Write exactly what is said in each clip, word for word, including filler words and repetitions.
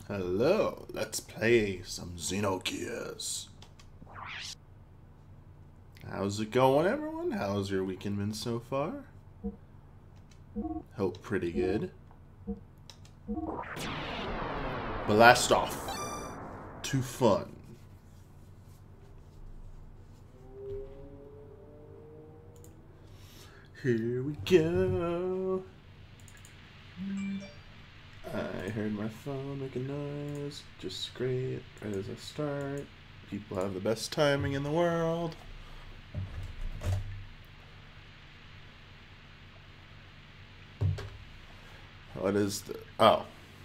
Hello, let's play some Xenogears. How's it going, everyone? How's your weekend been so far? Hope pretty good. Blast off to fun. Here we go. I heard my phone make a noise. Just great. Right as I start. People have the best timing in the world. What is the... Oh.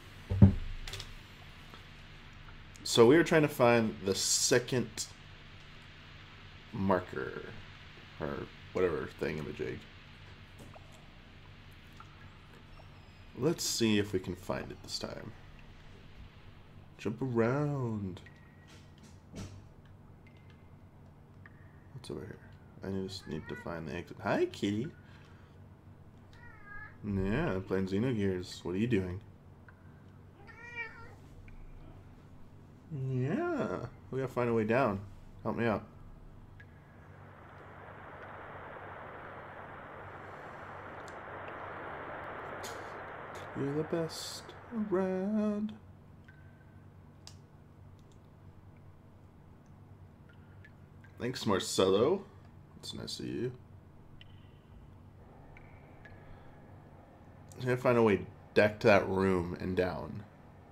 So we were trying to find the second marker. Or whatever thingamajig. Let's see if we can find it this time. Jump around. What's over here? I just need to find the exit. Hi, kitty. Yeah, I'm playing Xenogears. What are you doing? Yeah, we gotta find a way down. Help me out. You're the best around. Thanks, Marcelo. It's nice of you. I'm gonna find a way back to that room and down.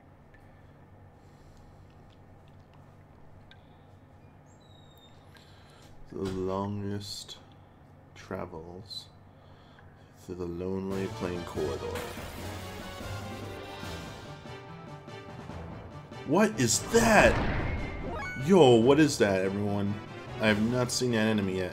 The longest travels through the lonely plain corridor. What is that? Yo, what is that, everyone? I have not seen that enemy yet.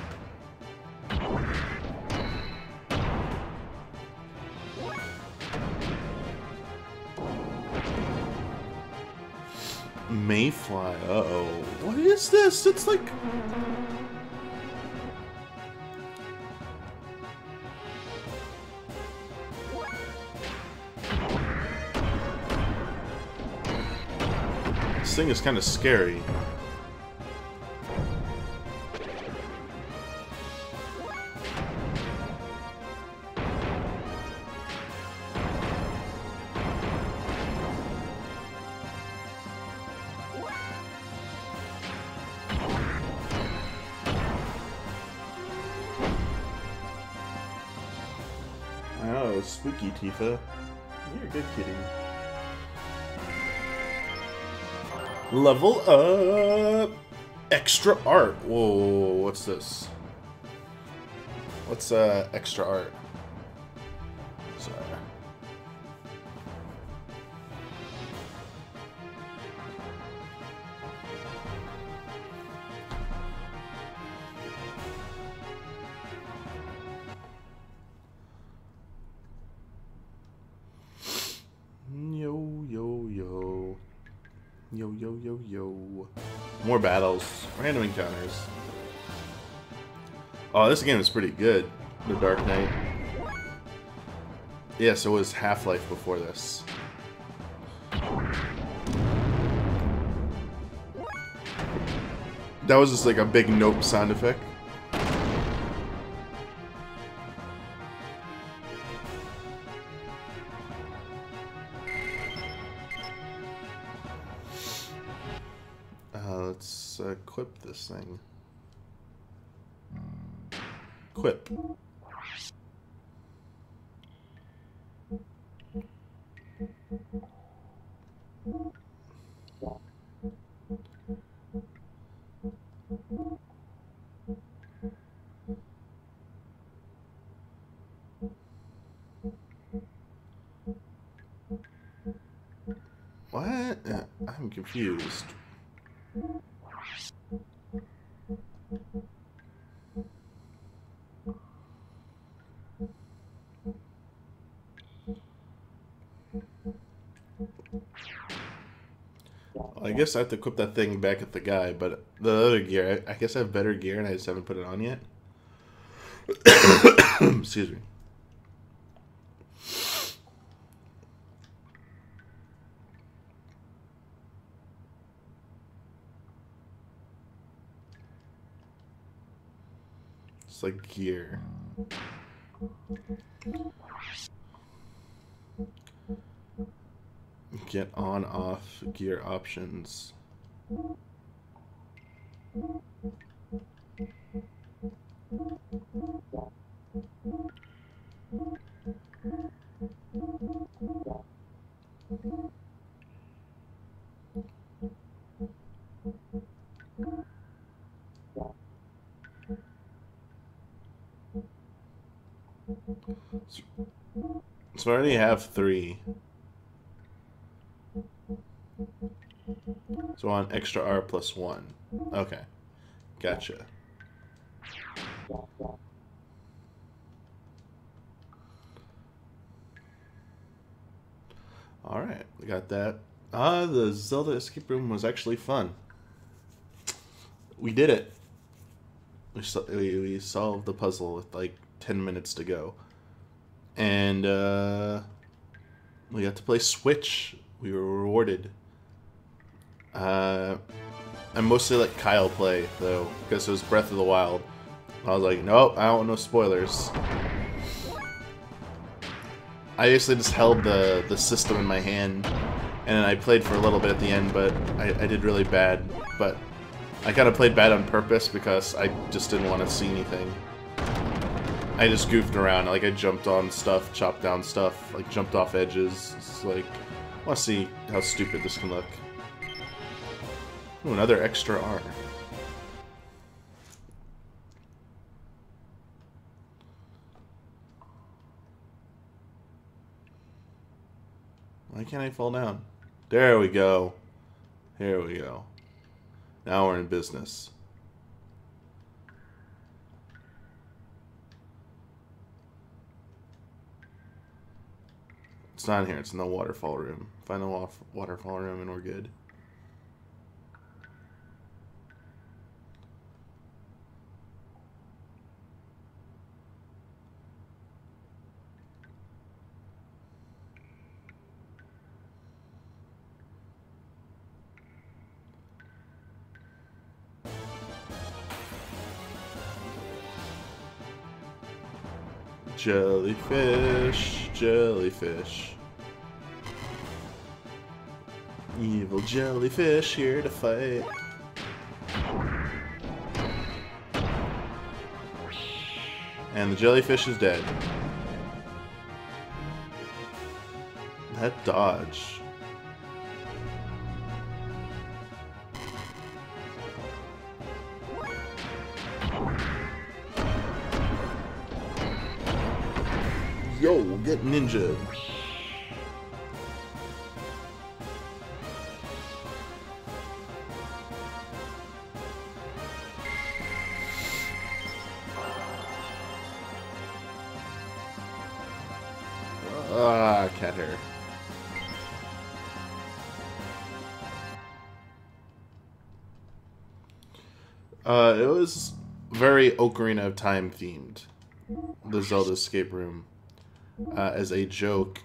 Mayfly, uh-oh. What is this? It's like... This thing is kind of scary. Oh, spooky Tifa. You're a good kitty. Level up! Extra art. Whoa, what's this? What's uh extra art? Sorry. Yo, yo, yo. Yo, yo, yo, yo. More battles. Random encounters. Oh, this game is pretty good. The Dark Knight. Yeah, so it was Half-Life before this. That was just like a big nope sound effect. Uh, let's uh, equip this thing. Equip. What? Uh, I'm confused. I guess I have to equip that thing back at the guy, but the other gear, I, I guess I have better gear and I just haven't put it on yet. Excuse me. like gear. Get on off gear options. So I already have three. So on extra R plus one. Okay. Gotcha. Alright, we got that. Ah, the Zelda escape room was actually fun. We did it. We, so we, we solved the puzzle with like ten minutes to go. And uh, we got to play Switch. We were rewarded. Uh, I mostly let Kyle play, though, because it was Breath of the Wild. I was like, nope, I don't want no spoilers. I basically just held the, the system in my hand, and I played for a little bit at the end, but I, I did really bad. But I kind of played bad on purpose because I just didn't want to see anything. I just goofed around, like I jumped on stuff, chopped down stuff, like jumped off edges. It's like, I want to see how stupid this can look. Ooh, another extra R. Why can't I fall down? There we go. Here we go. Now we're in business. It's not in here. It's in the waterfall room. Find the waterfall room and we're good. Jellyfish, jellyfish. Evil jellyfish here to fight. And the jellyfish is dead. That dodge. Yo, get ninja. Ah, cat hair. Uh, it was very Ocarina of Time themed. The Zelda escape room. Uh, as a joke.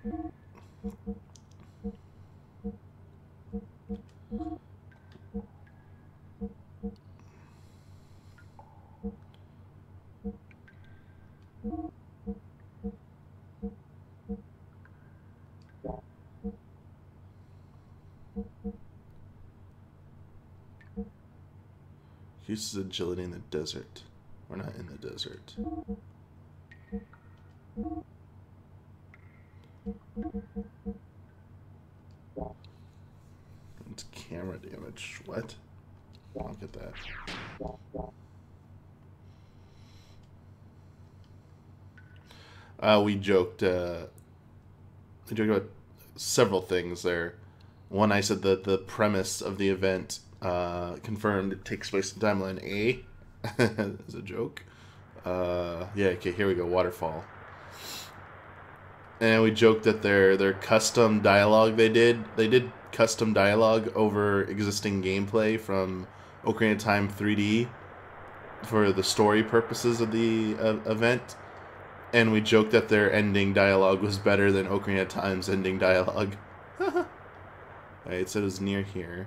Uses agility in the desert. We're not in the desert. It's camera damage. What? I don't get that. Uh, we joked. Uh, we joked about several things there. One, I said that the premise of the event uh, confirmed it takes place in timeline A. As a joke. Uh, yeah. Okay. Here we go. Waterfall. And we joked that their their custom dialogue they did they did custom dialogue over existing gameplay from Ocarina of Time three D for the story purposes of the uh, event, and we joked that their ending dialogue was better than Ocarina of Time's ending dialogue. Alright, it said it was near here.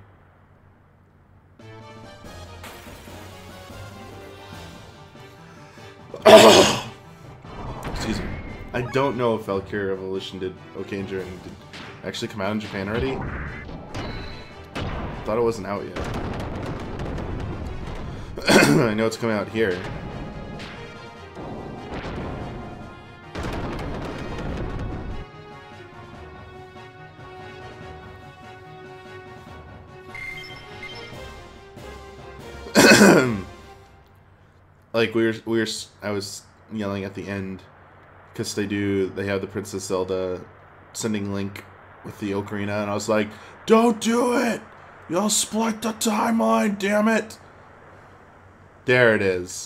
Excuse me. I don't know if Valkyrie Revolution did okay in Japan. Did it actually come out in Japan already? Thought it wasn't out yet. I know it's coming out here. Like we were, we were. I was yelling at the end because they do. They have the Princess Zelda sending Link with the ocarina, and I was like, "Don't do it! You'll split the timeline, damn it!" There it is.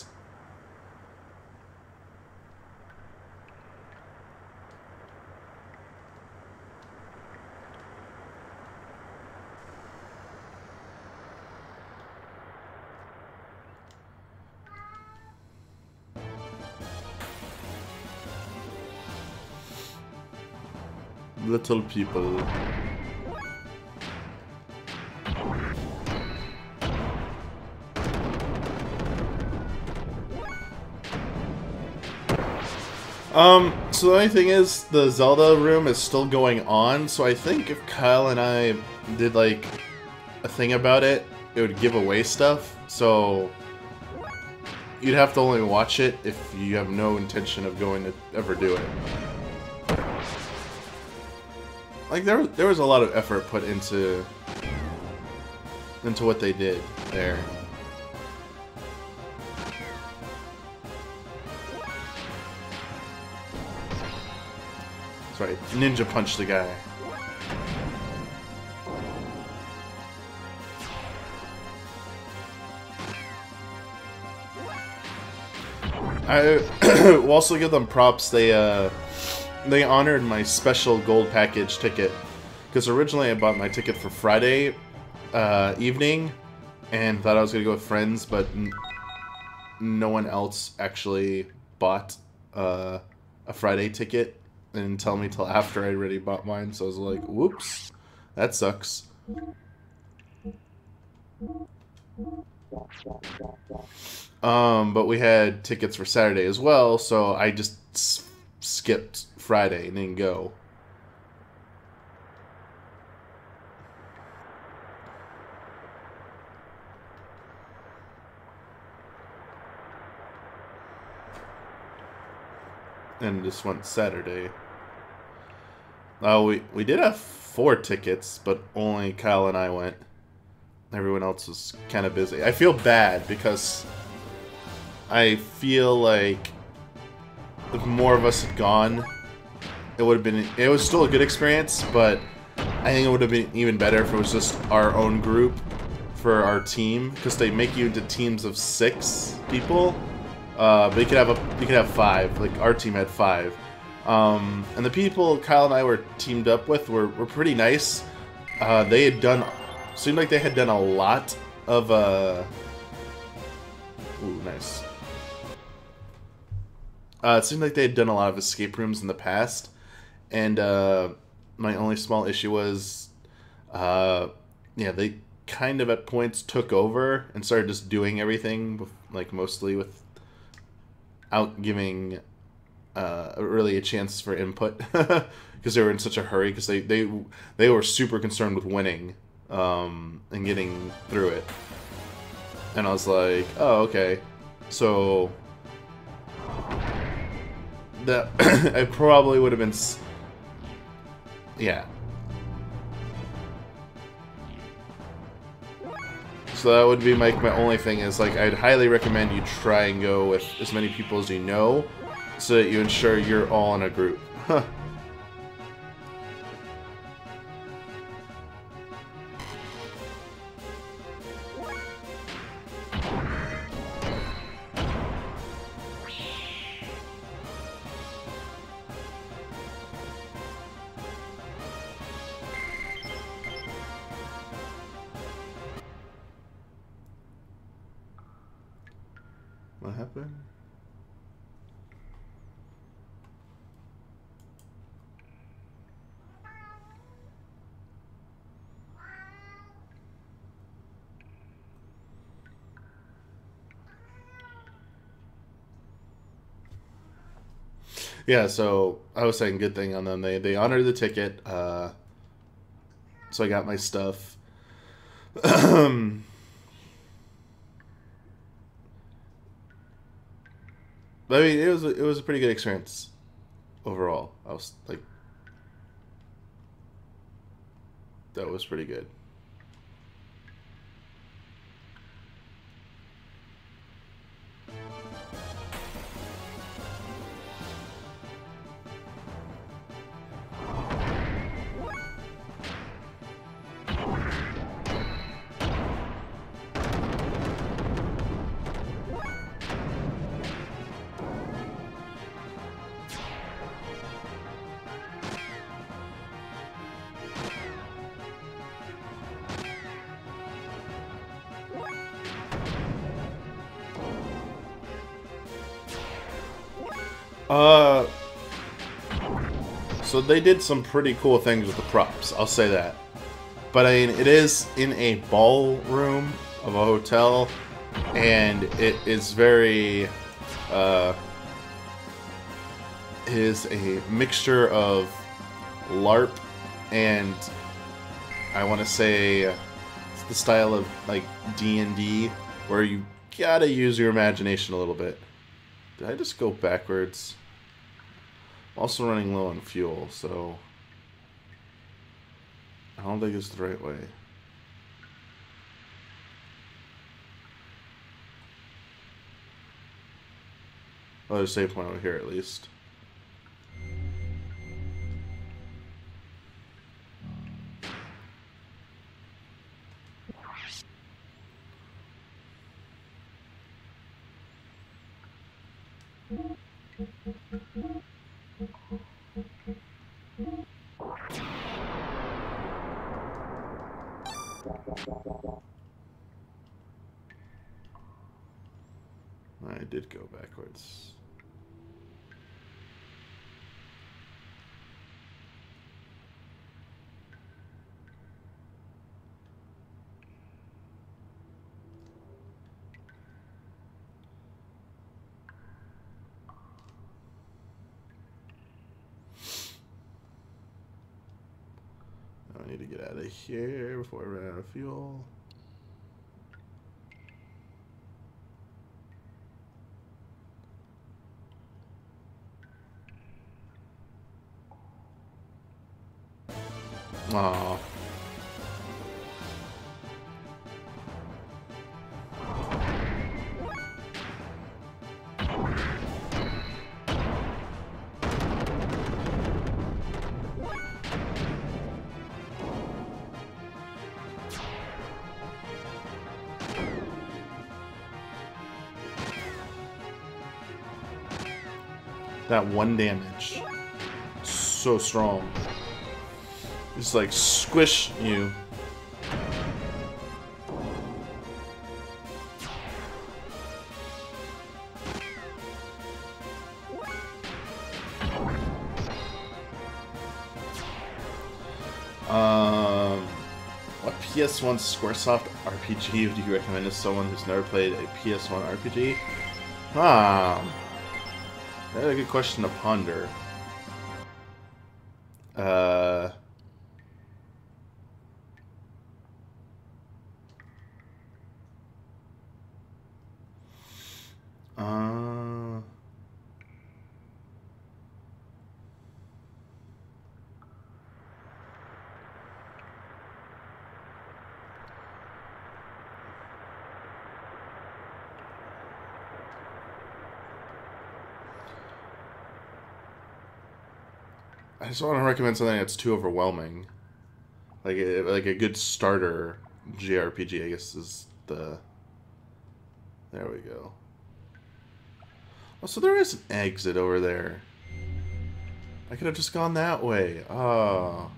Little people. Um, so the only thing is, the Zelda room is still going on, so I think if Kyle and I did, like, a thing about it, it would give away stuff, so you'd have to only watch it if you have no intention of going to ever do it. Like, there, there was a lot of effort put into, into what they did there. That's right, ninja punch the guy. I will also give them props. They, uh... They honored my special gold package ticket, because originally I bought my ticket for Friday uh, evening and thought I was going to go with friends, but n no one else actually bought uh, a Friday ticket and didn't tell me till after I already bought mine, so I was like, whoops, that sucks. Um, but we had tickets for Saturday as well, so I just s skipped Friday and didn't go. And just went Saturday. Oh, we, we did have four tickets, but only Kyle and I went. Everyone else was kind of busy. I feel bad because I feel like if more of us had gone, it would have been, it was still a good experience, but I think it would have been even better if it was just our own group for our team, because they make you into teams of six people, uh, but you could have a, you could have five, like our team had five, um, and the people Kyle and I were teamed up with were, were pretty nice. Uh, they had done, seemed like they had done a lot of, uh, ooh, nice. Uh, it seemed like they had done a lot of escape rooms in the past, and uh, my only small issue was, uh, yeah, they kind of at points took over and started just doing everything, with, like mostly without giving uh, really a chance for input, because they were in such a hurry, because they, they, they were super concerned with winning um, and getting through it. And I was like, oh, okay, so that I probably would have been, s yeah. So that would be my, my only thing is, like, I'd highly recommend you try and go with as many people as you know, so that you ensure you're all in a group. Huh. What happened? Yeah, so I was saying good thing on them. They they honored the ticket, uh, so I got my stuff. I mean, it was it was a pretty good experience overall. I was like, that was pretty good. Uh, so they did some pretty cool things with the props, I'll say that. But I mean, it is in a ballroom of a hotel, and it is very, uh, it is a mixture of LARP and, I want to say, it's the style of, like, D and D, where you gotta use your imagination a little bit. Did I just go backwards? I'm also running low on fuel, so I don't think it's the right way. Oh, there's a save point over here at least. I did go backwards. Now I need to get out of here before I run out of fuel. Aww. That one damage. So strong. Just like squish you. Um, what P S one Squaresoft R P G would you recommend to someone who's never played a P S one R P G? Ah, that's a good question to ponder. Uh... Uh... I just want to recommend something that's too overwhelming. Like a, like a good starter J R P G, I guess, is the... There we go. Oh, so there is an exit over there. I could have just gone that way. Oh.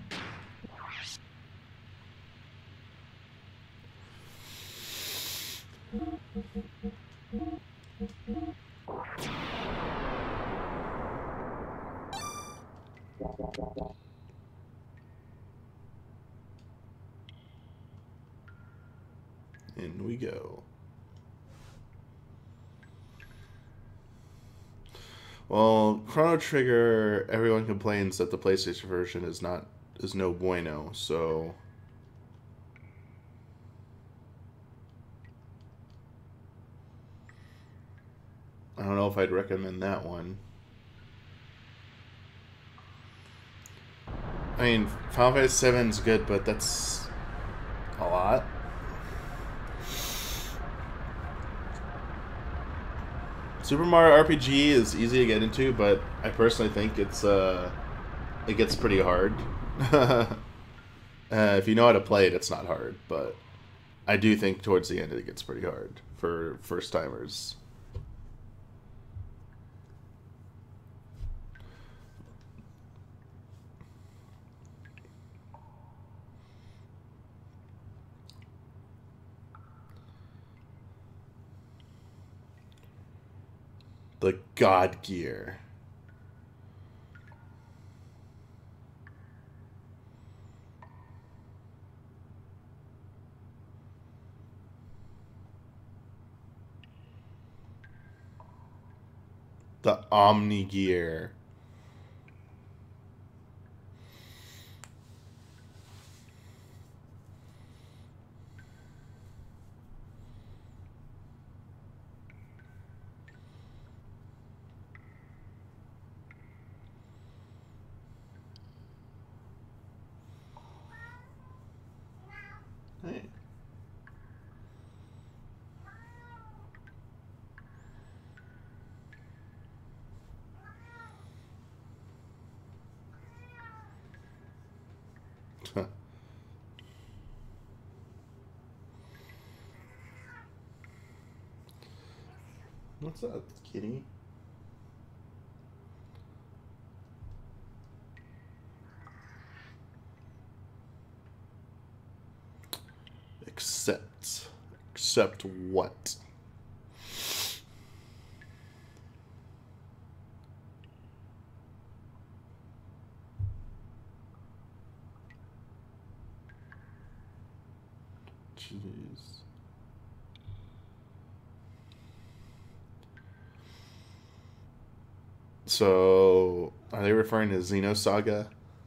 In we go. Well, Chrono Trigger, everyone complains that the PlayStation version is not is no bueno, so I don't know if I'd recommend that one. I mean, Final Fantasy seven is good, but that's a lot. Super Mario R P G is easy to get into, but I personally think it's uh, it gets pretty hard. uh, if you know how to play it, it's not hard, but I do think towards the end it gets pretty hard for first timers. The God Gear. The Omni Gear. Hey. What's up, kitty? Accept. Accept what? Jeez. So, are they referring to Xenosaga?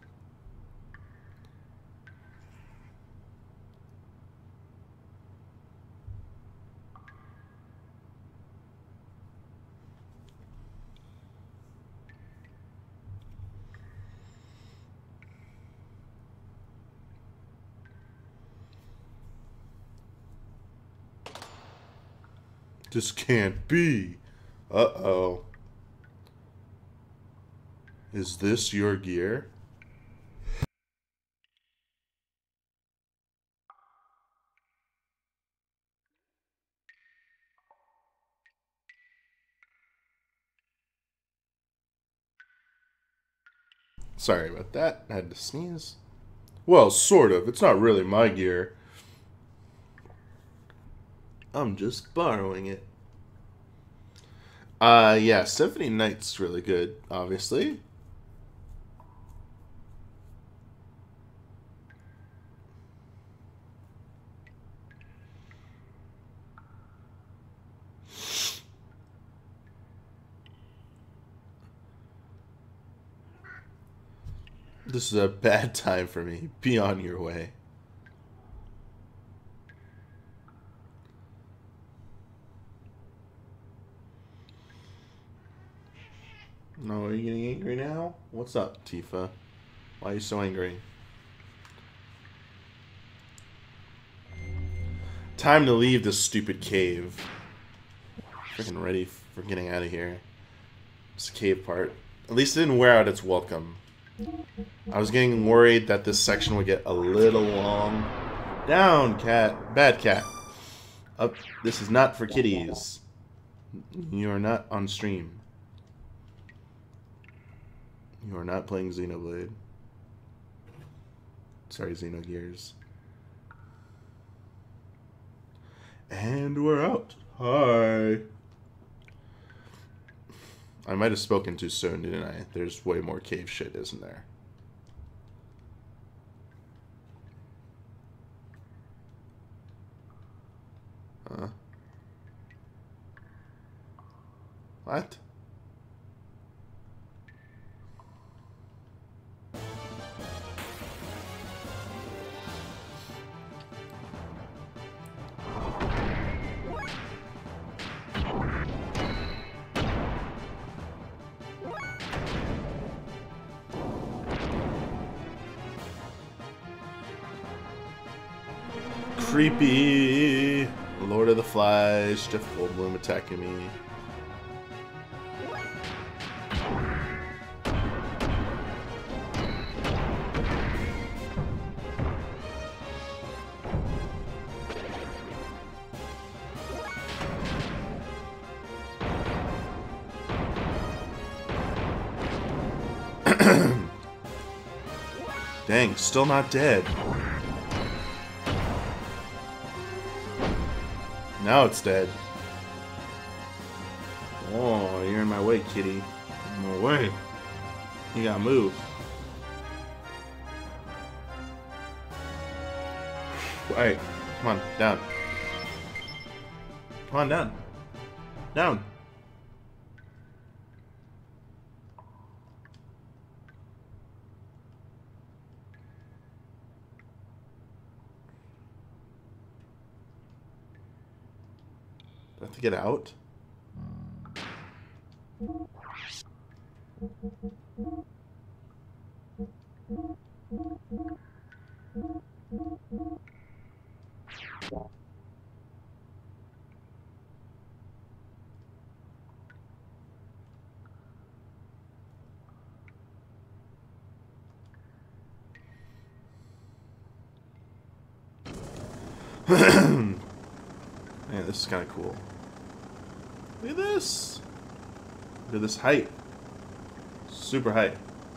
This can't be. Uh-oh. Is this your gear? Sorry about that. I had to sneeze. Well, sort of. It's not really my gear. I'm just borrowing it. Uh, yeah, Symphony Night's really good, obviously. This is a bad time for me. Be on your way. No, are you getting angry now? What's up, Tifa? Why are you so angry? Time to leave this stupid cave. Freaking ready for getting out of here. This cave part. At least it didn't wear out its welcome. I was getting worried that this section would get a little long. Down, cat. Bad cat. Up. This is not for kitties. You are not on stream. You are not playing Xenoblade. Sorry, Xenogears. And we're out. Hi. I might have spoken too soon, didn't I? There's way more cave shit, isn't there? Huh? What? Creepy! Lord of the Flies, Jeff Goldblum attacking me. Dang, still not dead. Now it's dead. Oh, you're in my way, kitty. In my way. You gotta move. Alright, come on, down. Come on, down. Down. Do I have to get out? Man, this is kind of cool. Look at this. Look at this height. Super height.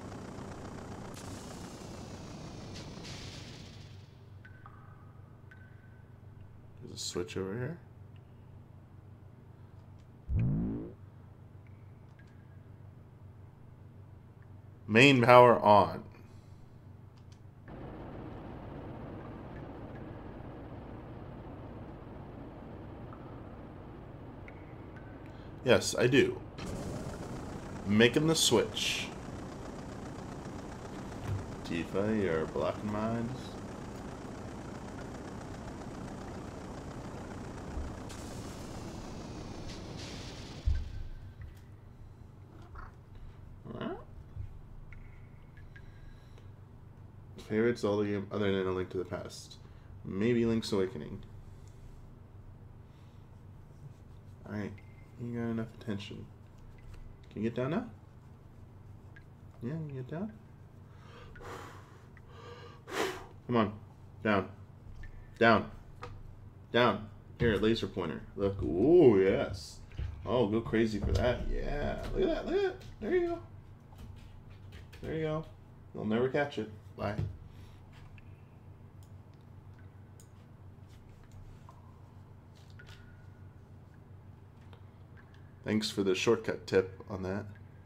There's a switch over here. Main power on. Yes, I do. Making the switch. Tifa, you're blocking mines. Alright. Favorite Zelda game other than A Link to the Past. Maybe Link's Awakening. Alright. You got enough attention. Can you get down now? Yeah, you can get down? Come on. Down. Down. Down. Here, laser pointer. Look. Ooh, yes. Oh, go crazy for that. Yeah. Look at that. Look at that. There you go. There you go. You'll never catch it. Bye. Thanks for the shortcut tip on that.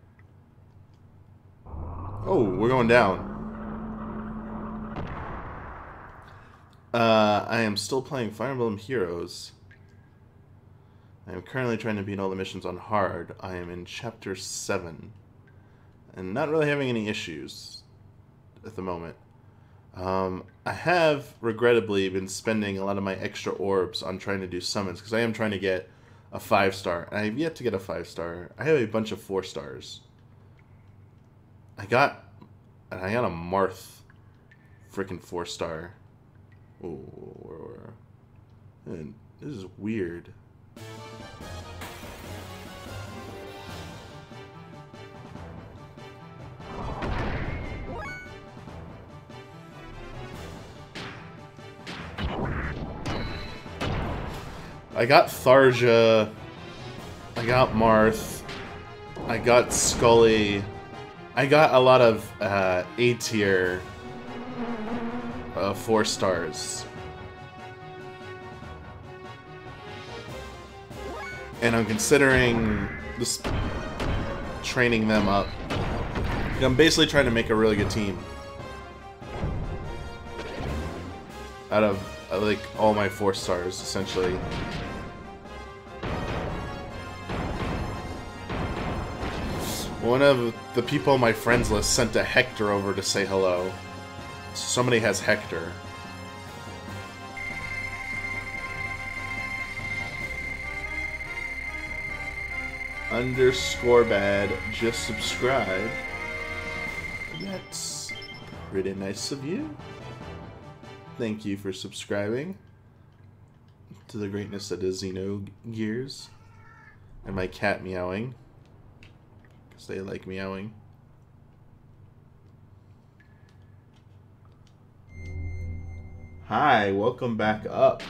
Oh, we're going down. Uh, I am still playing Fire Emblem Heroes. I am currently trying to beat all the missions on hard. I am in chapter seven. And not really having any issues at the moment. Um, I have, regrettably, been spending a lot of my extra orbs on trying to do summons, because I am trying to get a five star. And I have yet to get a five star. I have a bunch of four stars. I got, and I got a Marth, freaking four star. Oh, and this is weird. I got Tharja, I got Marth, I got Scully, I got a lot of uh, A tier uh, four stars. And I'm considering just training them up. I'm basically trying to make a really good team out of uh, like all my four stars, essentially. One of the people on my friends list sent a Hector over to say hello. Somebody has Hector. Underscore bad, just subscribe. That's pretty nice of you. Thank you for subscribing. to the greatness that is Xenogears. And my cat meowing. Because they like meowing. Hi, welcome back up.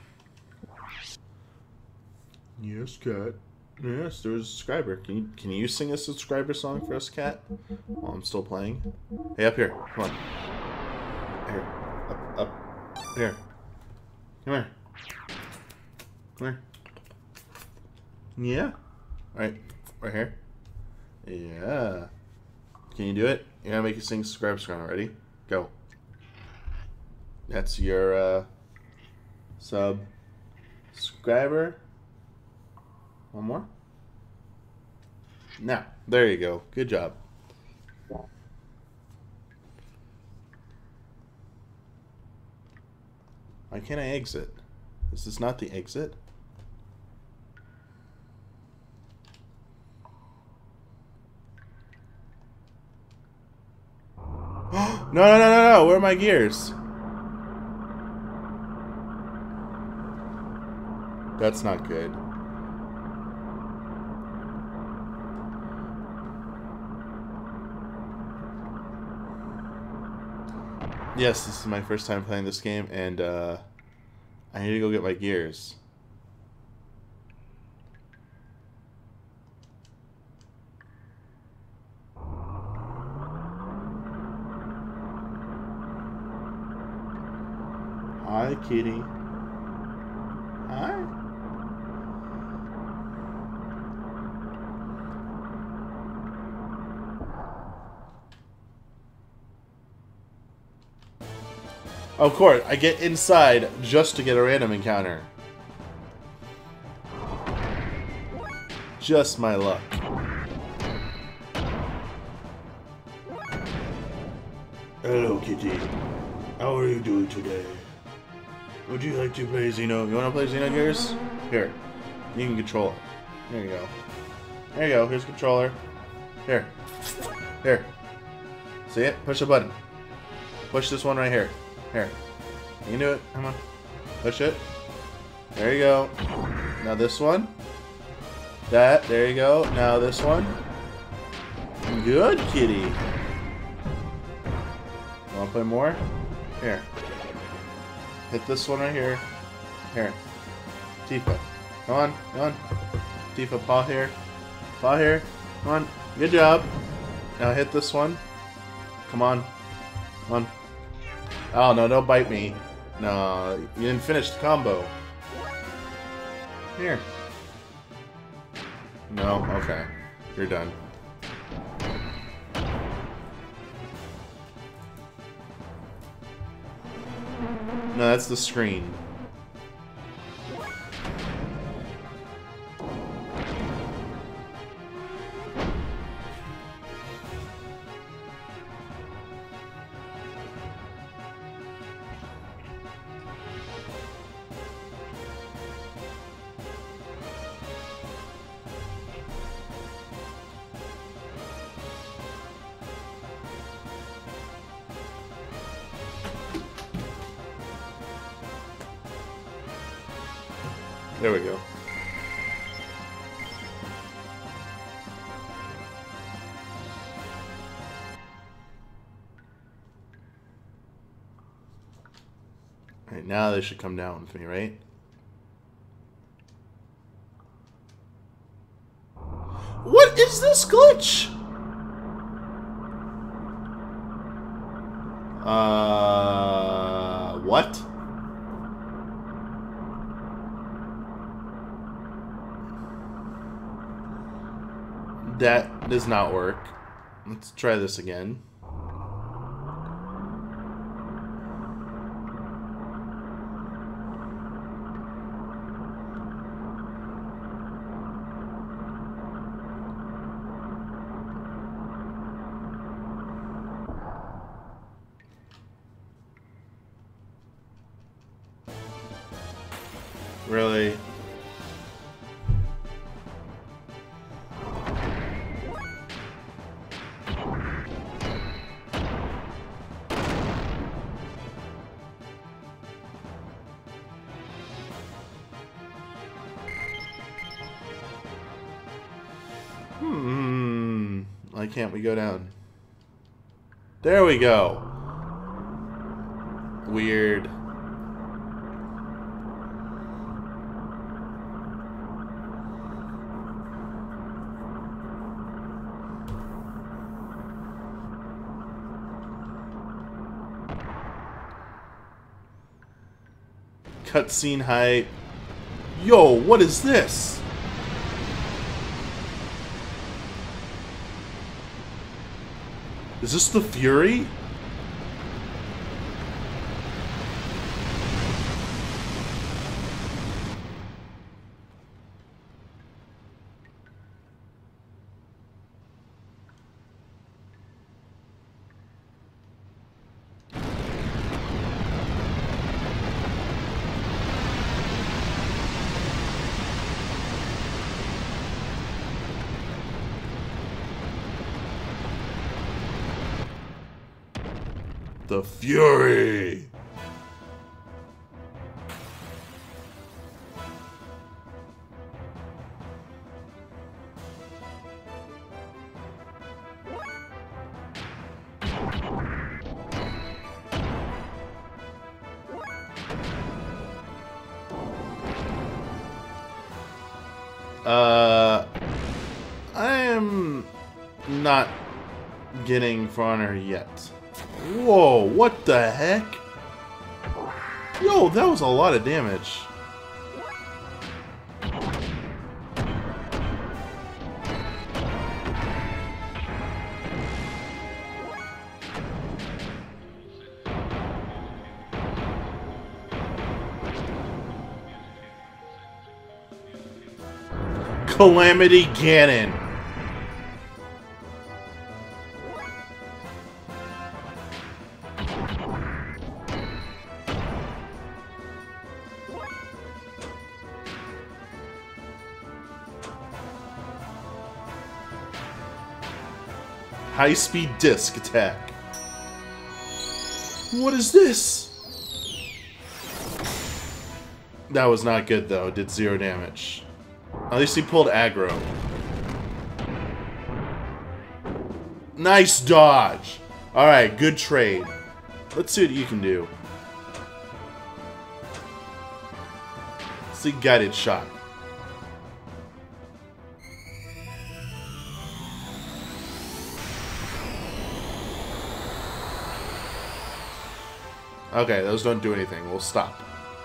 Yes, cat. Yes, there's a subscriber. Can you, can you sing a subscriber song for us, cat? While I'm still playing. Hey, up here. Come on. Here. Up, up. Here. Come here. Come here. Yeah. Alright. Right here. Yeah. Can you do it? You're gonna make you sing subscriber song already? Go. That's your uh, subscriber. One more. Now, there you go. Good job. Why can't I exit? Is this not the exit? No, no, no, no, no. Where are my gears? That's not good. Yes, this is my first time playing this game, and uh, I need to go get my gears. Hi, kitty. Hi. Of course, I get inside just to get a random encounter. Just my luck. Hello, kitty. How are you doing today? Would you like to play Xeno? You want to play Xenogears? Here. You can control it. There you go. There you go. Here's the controller. Here. Here. See it? Push the button. Push this one right here. Here. You can do it. Come on. Push it. There you go. Now this one. That. There you go. Now this one. Good, kitty. Want to play more? Here. Hit this one right here. Here. Tifa. Come on. Come on. Tifa, paw here. Paw here. Come on. Good job. Now hit this one. Come on. Come on. Oh, no, don't bite me. No, you didn't finish the combo. Here. No, okay. You're done. No, that's the screen. There we go. Alright, now they should come down with me, right? What is this glitch? Uh, what? That does not work. Let's try this again. Really? Why can't we go down? There we go. Weird. Cutscene hype. Yo, what is this? Is this the Fury? The Fury! Uh, I am not getting For Honor yet. Whoa, what the heck? Yo, that was a lot of damage. Calamity Ganon. High-speed disc attack. What is this? That was not good though. It did zero damage. At least he pulled aggro. Nice dodge. Alright, good trade. Let's see what you can do. Let's see guided shot. Okay, those don't do anything. We'll stop.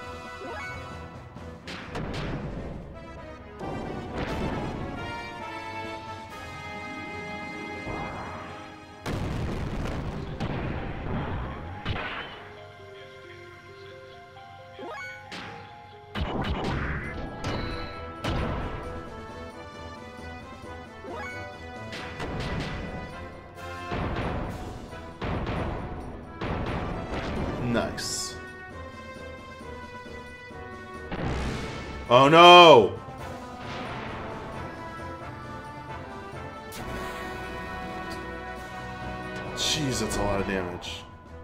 Nice. Oh no! Jeez, that's a lot of damage.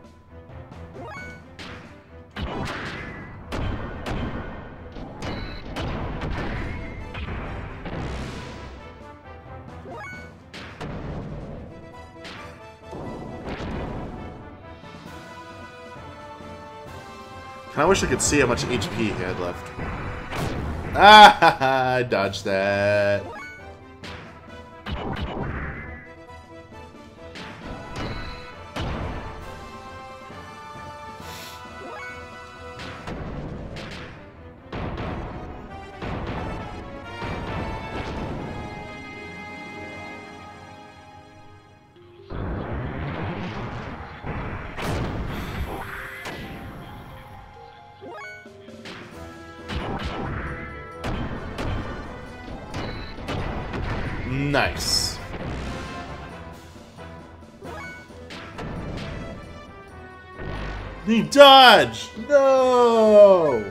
I wish I could see how much H P he had left. Ah, I dodged that. Nice. He dodged! No!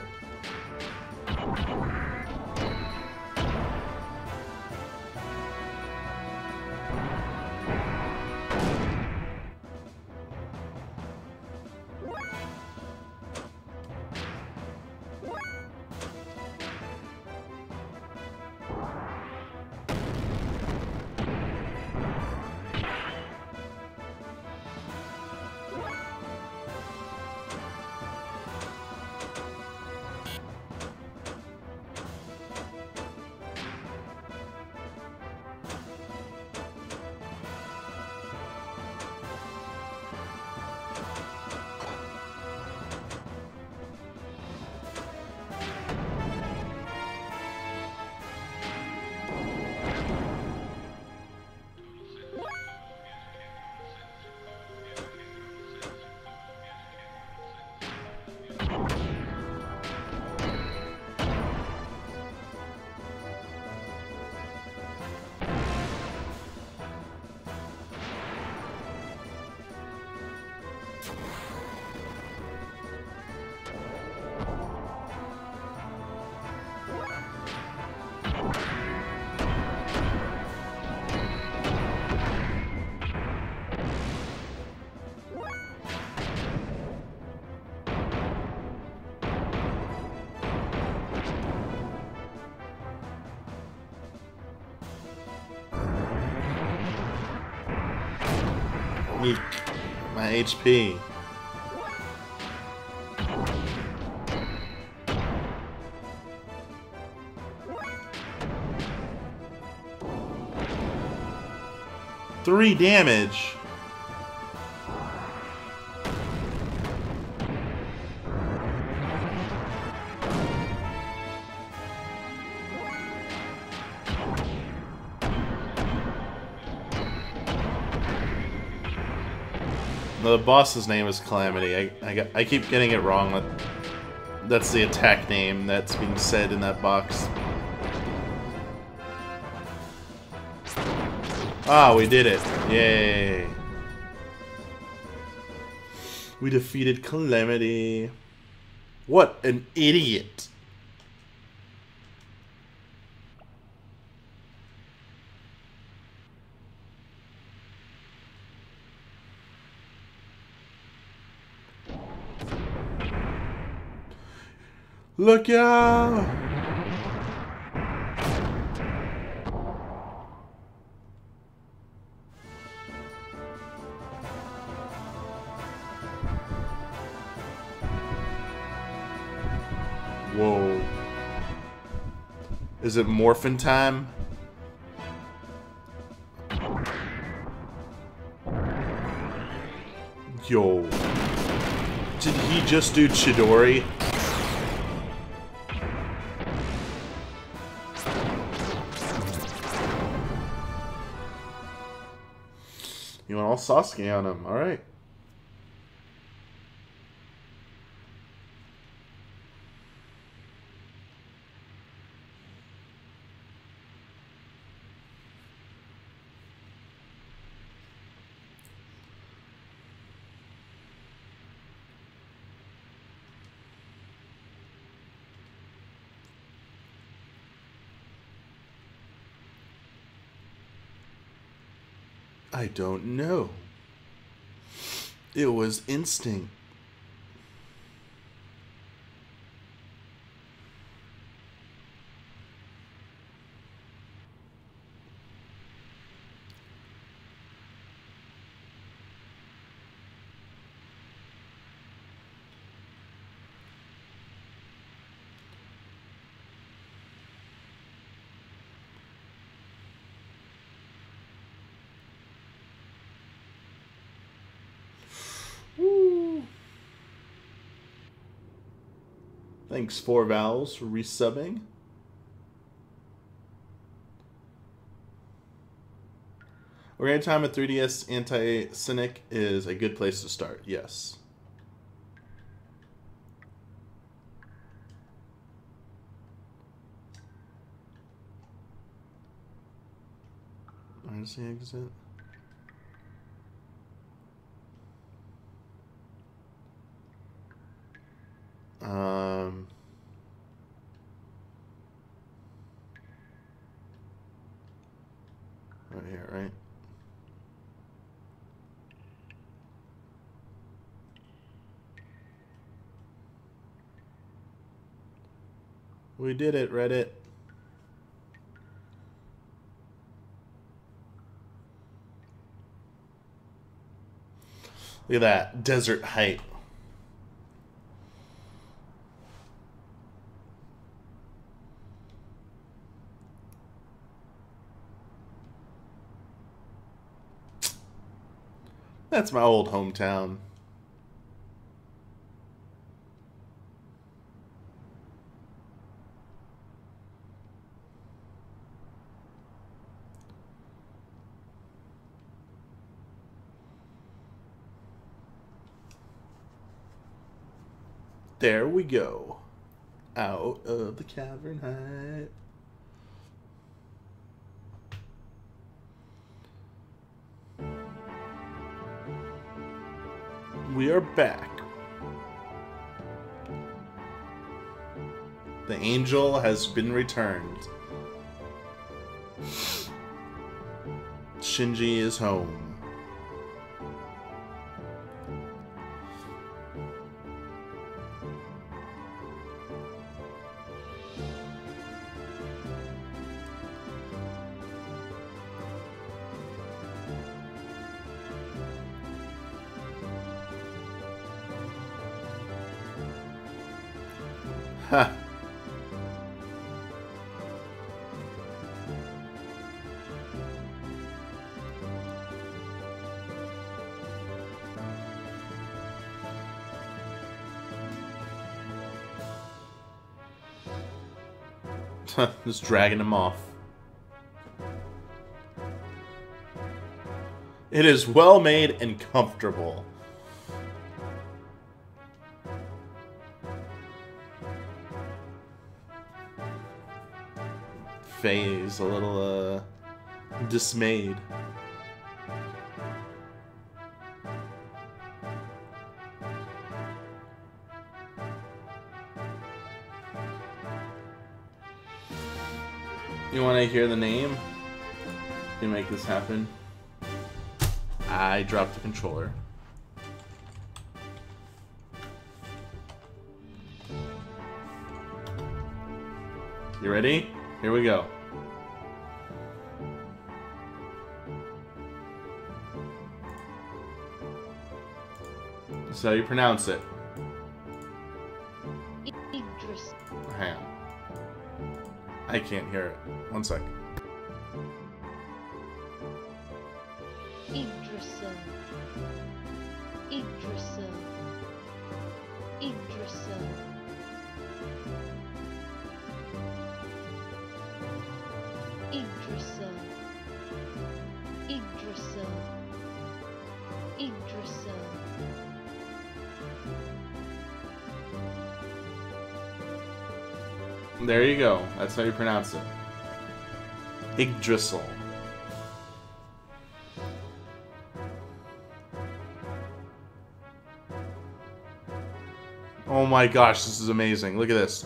Eek. My H P. Three damage. The boss's name is Calamity. I, I, got, I keep getting it wrong. That, that's the attack name that's being said in that box. Ah, we did it. Yay. We defeated Calamity. What an idiot. Look out! Whoa. Is it morphin' time? Yo. Did he just do Chidori? You want all Sasuke on him, alright. I don't know. It was instinct. Woo. Thanks, Four Vowels, for resubbing. Ocarina of Time at three D S Anti-Cynic is a good place to start, yes. Where's the exit? Um, right here, right? We did it, Reddit. Look at that, desert height. That's my old hometown. There we go. Out of the cavern height. We are back. The angel has been returned. Shinji is home. Ha. Just dragging him off. It is well made and comfortable. Faye's a little, uh, dismayed. You want to hear the name? You make this happen. I dropped the controller. You ready? Here we go. That's how you pronounce it. Idris. Hang on. I can't hear it. One sec. Idrissa. Idrissa. Idrissa. Idrissa. Idrissa. Idrissa. There you go. That's how you pronounce it. Yggdrasil. Oh my gosh, this is amazing. Look at this.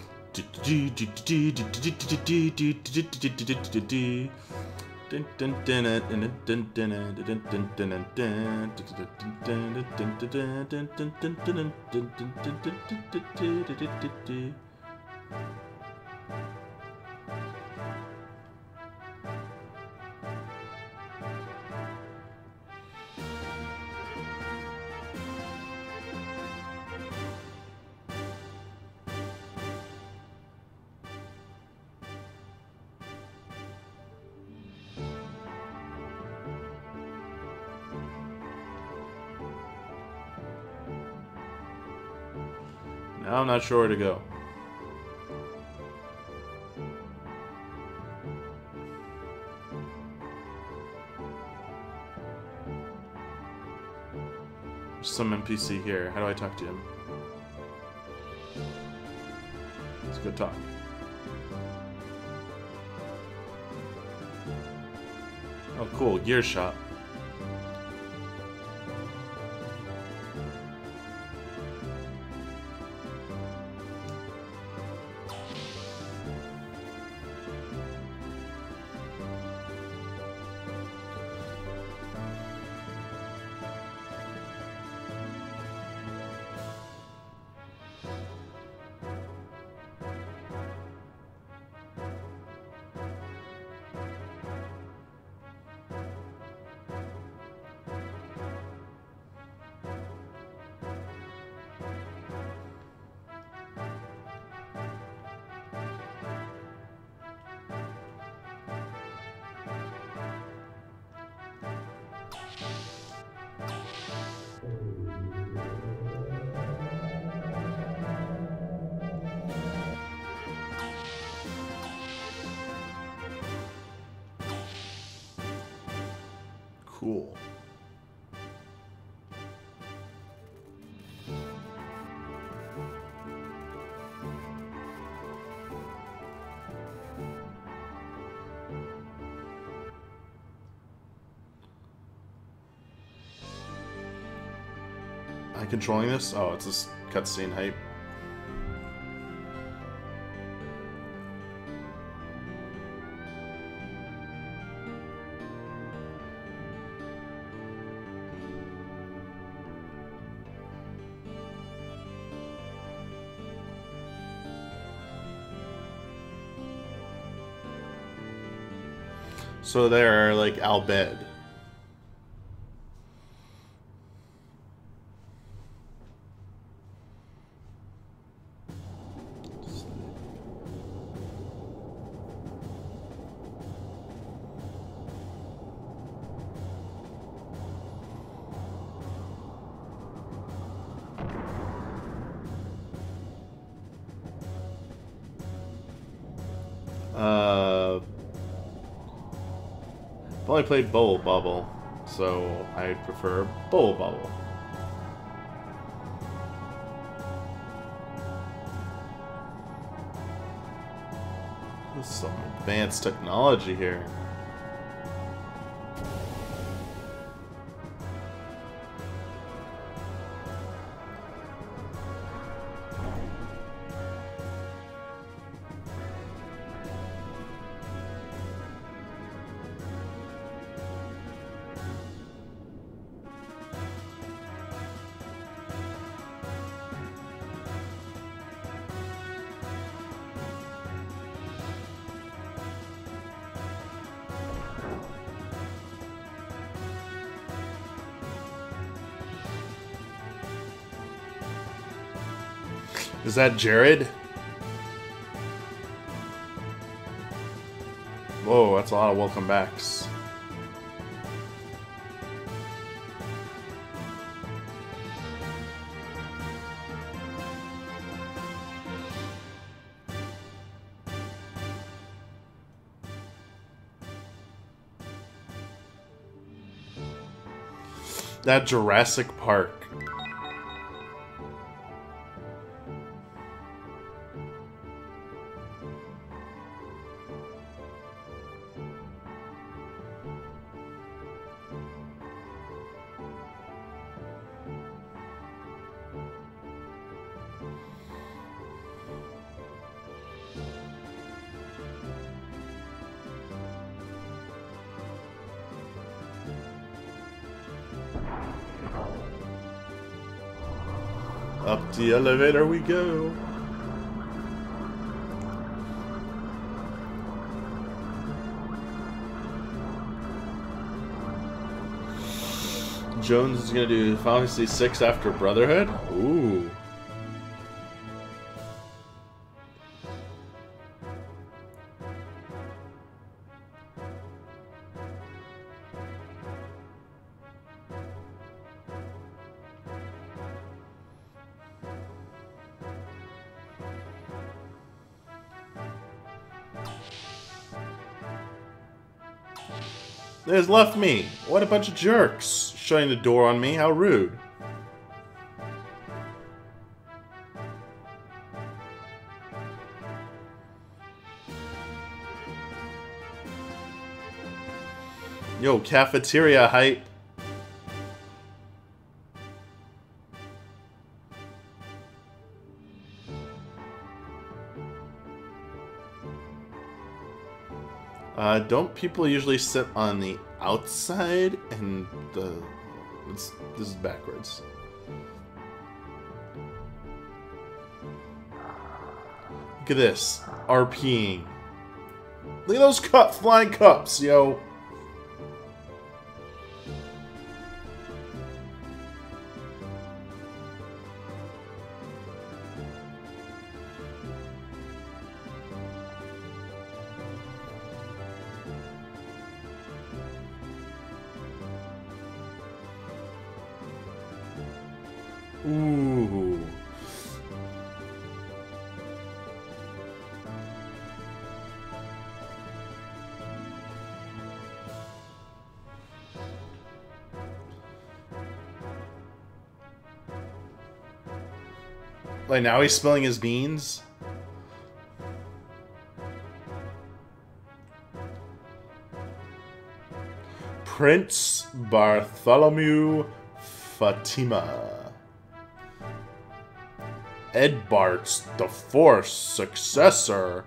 Now I'm not sure where to go. There's some N P C here. How do I talk to him? Let's go talk. Oh, cool. Gear shop. Cool. I'm controlling this? Oh, it's this cutscene hype. So they're like Al Bhed. only played Bowl Bubble, so I prefer Bowl Bubble. There's some advanced technology here. Is that Jared? Whoa, that's a lot of welcome backs. That Jurassic Park. Up the elevator we go. Jones is gonna do Final Fantasy six after Brotherhood? Ooh. There's left me. What a bunch of jerks. Shutting the door on me. How rude. Yo, cafeteria hype. Uh, don't people usually sit on the outside and the... It's, this is backwards. Look at this. RPing. Look at those cup, flying cups, yo. Ooh. Like now he's spilling his beans? Prince Bartholomew Fatima. Edbart's the fourth successor.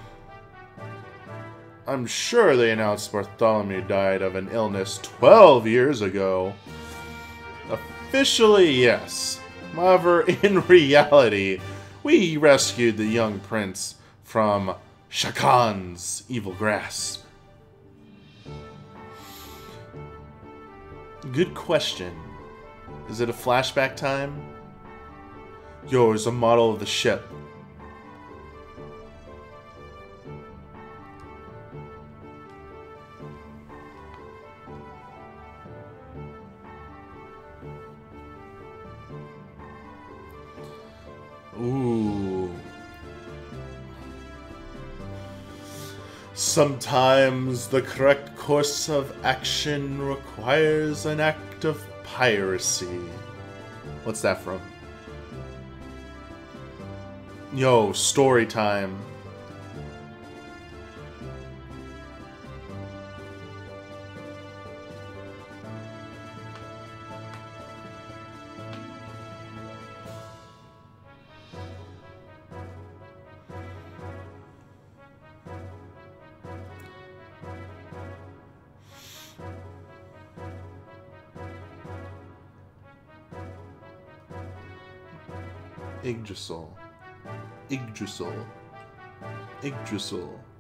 I'm sure they announced Bartholomew died of an illness twelve years ago. Officially, yes. However, in reality, we rescued the young prince from Shakan's evil grasp. Good question. Is it a flashback time? Yo, it's a model of the ship. Ooh. Sometimes the correct course of action requires an act of piracy. What's that from? Yo, story time. Yggdrasil. Yggdrasil. Yggdrasil.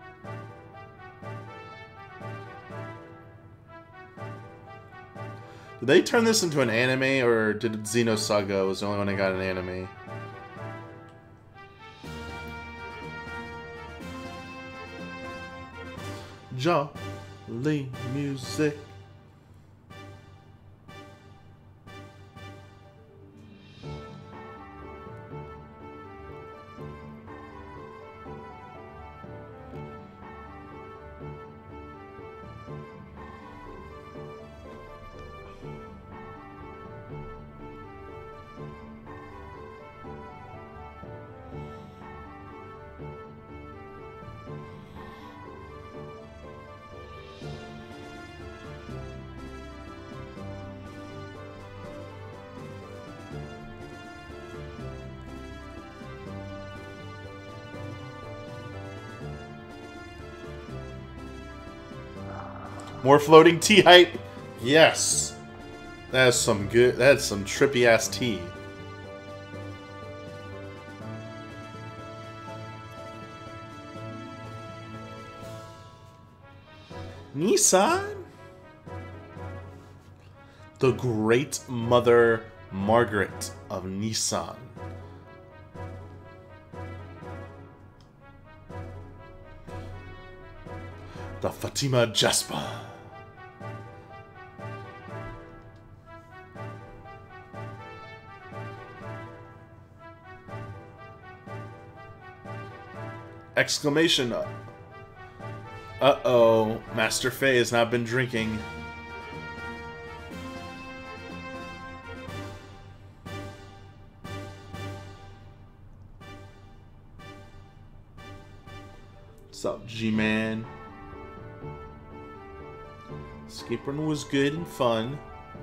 Did they turn this into an anime, or did Xenosaga was the only one that got an anime? Jolly music. More floating tea hype? Yes. That's some good, that's some trippy ass tea. Nissan? The Great Mother Margaret of Nissan. The Fatima Jasper. Exclamation. Uh-oh. Master Faye has not been drinking. What's up, G-Man? Escape run was good and fun.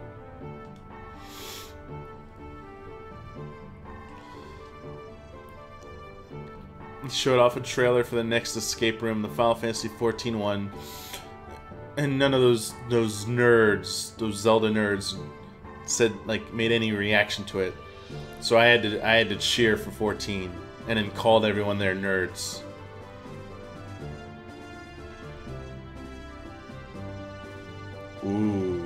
Showed off a trailer for the next escape room, the Final Fantasy fourteen one, and none of those those nerds, those Zelda nerds, said like made any reaction to it. So I had to I had to cheer for fourteen, and then called everyone their nerds. Ooh.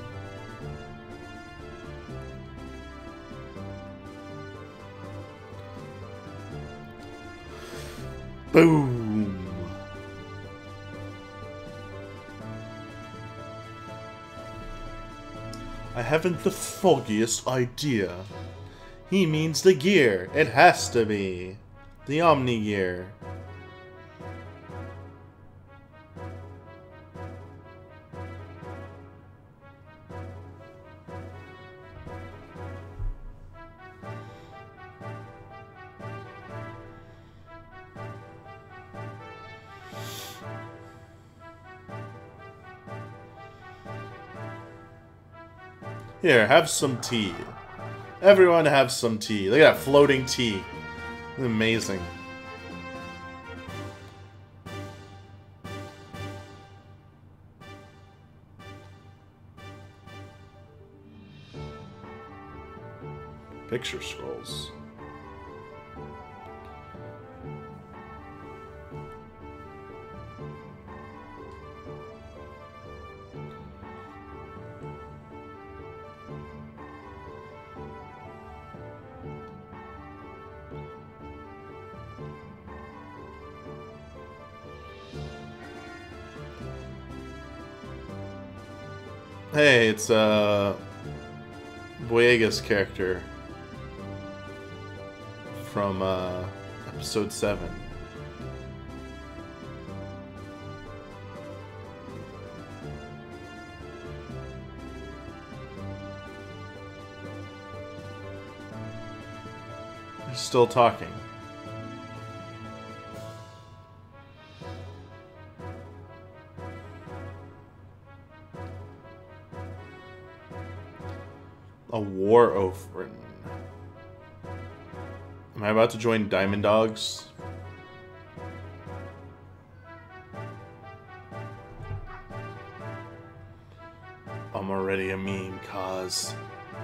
Boom! I haven't the foggiest idea. He means the gear. It has to be. The Omni gear. Here, have some tea. Everyone have some tea. Look at that floating tea. Amazing. Picture scrolls. Hey, it's uh Boyega's character from uh, episode seven. He's still talking. A war oath written. Am I about to join Diamond Dogs? I'm already a meme, cause...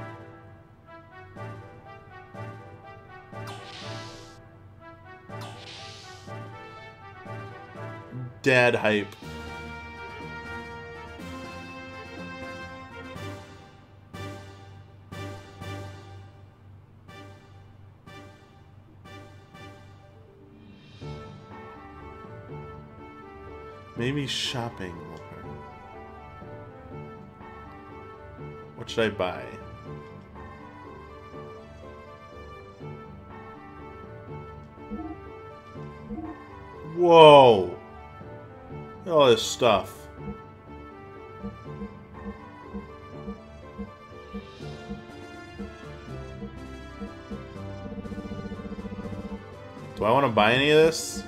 Dad hype. Maybe shopping will hurt. What should I buy? Whoa! Look at all this stuff. Do I want to buy any of this?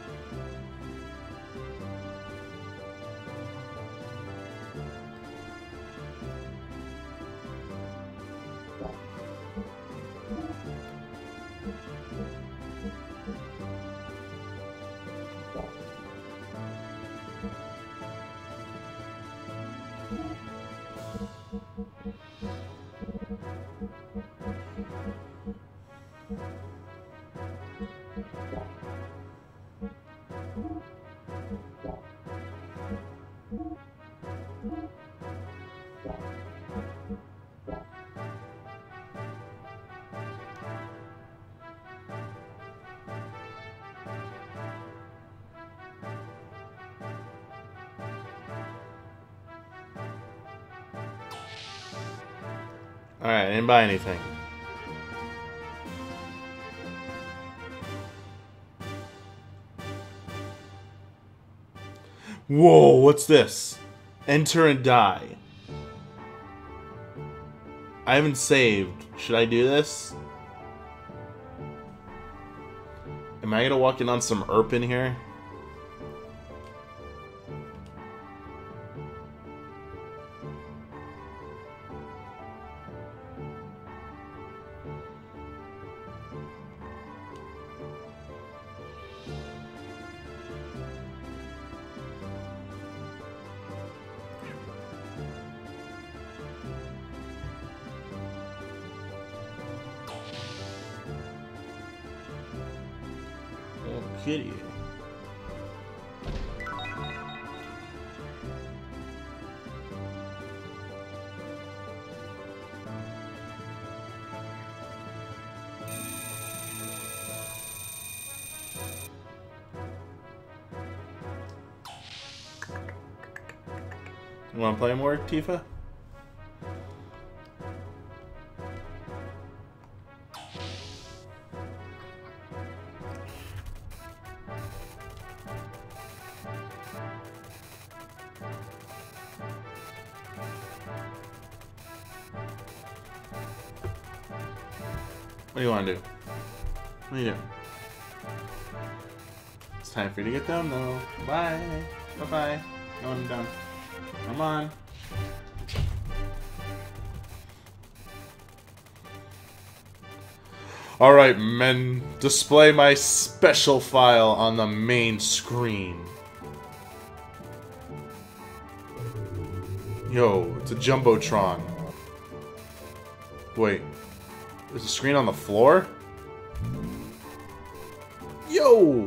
Alright, I didn't buy anything. Whoa, what's this? Enter and die. I haven't saved. Should I do this? Am I gonna walk in on some E R P in here? Kitty. You want to play more, Tifa? What do you want to do? What are you doing? It's time for you to get down, though. Bye. Bye-bye. Going down. Come on. Alright, men. Display my special file on the main screen. Yo, it's a Jumbotron. Wait. There's a screen on the floor? Yo!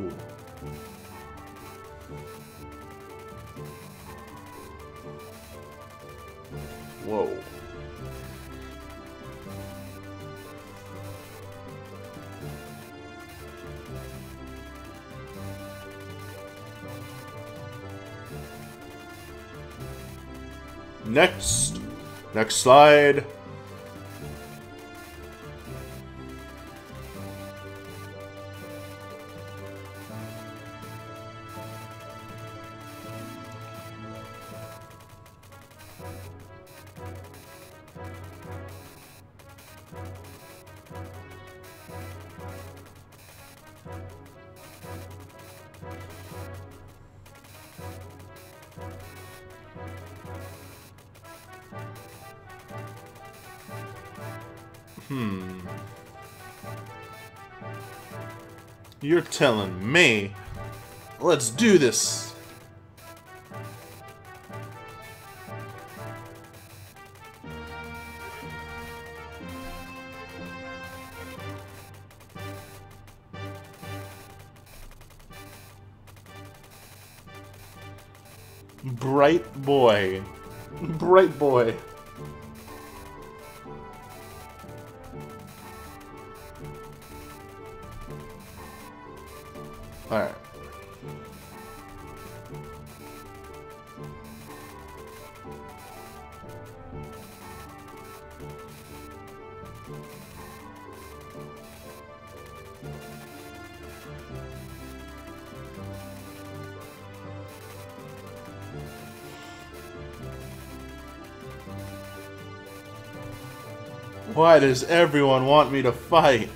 Whoa. Next. Next slide. Hmm. You're telling me. Let's do this. Bright boy. Bright boy. Alright. Why does everyone want me to fight?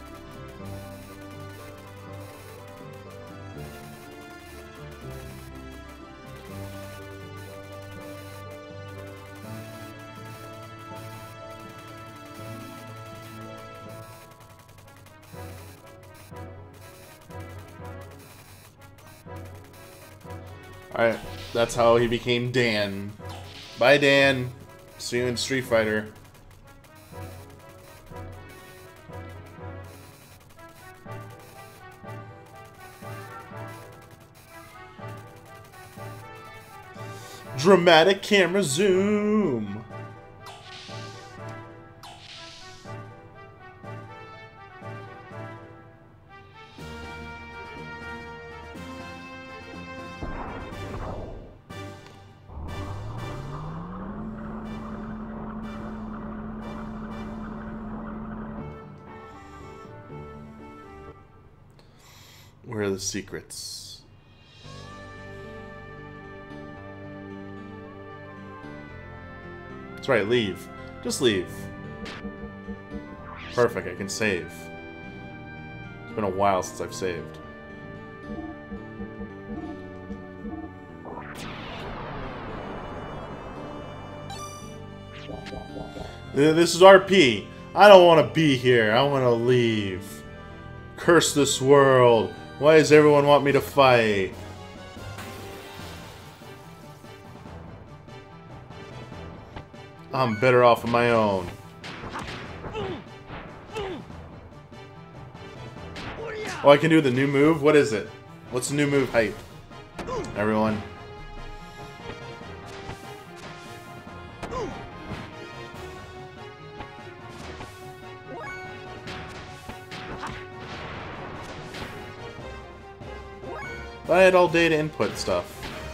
Alright, that's how he became Dan. Bye, Dan. See you in Street Fighter. Dramatic camera zoom. Where are the secrets? That's right, leave. Just leave. Perfect, I can save. It's been a while since I've saved. This is R P. I don't want to be here. I want to leave. Curse this world. Why does everyone want me to fight? I'm better off on my own. Oh, I can do the new move? What is it? What's the new move hype? Everyone. I had all day to input stuff.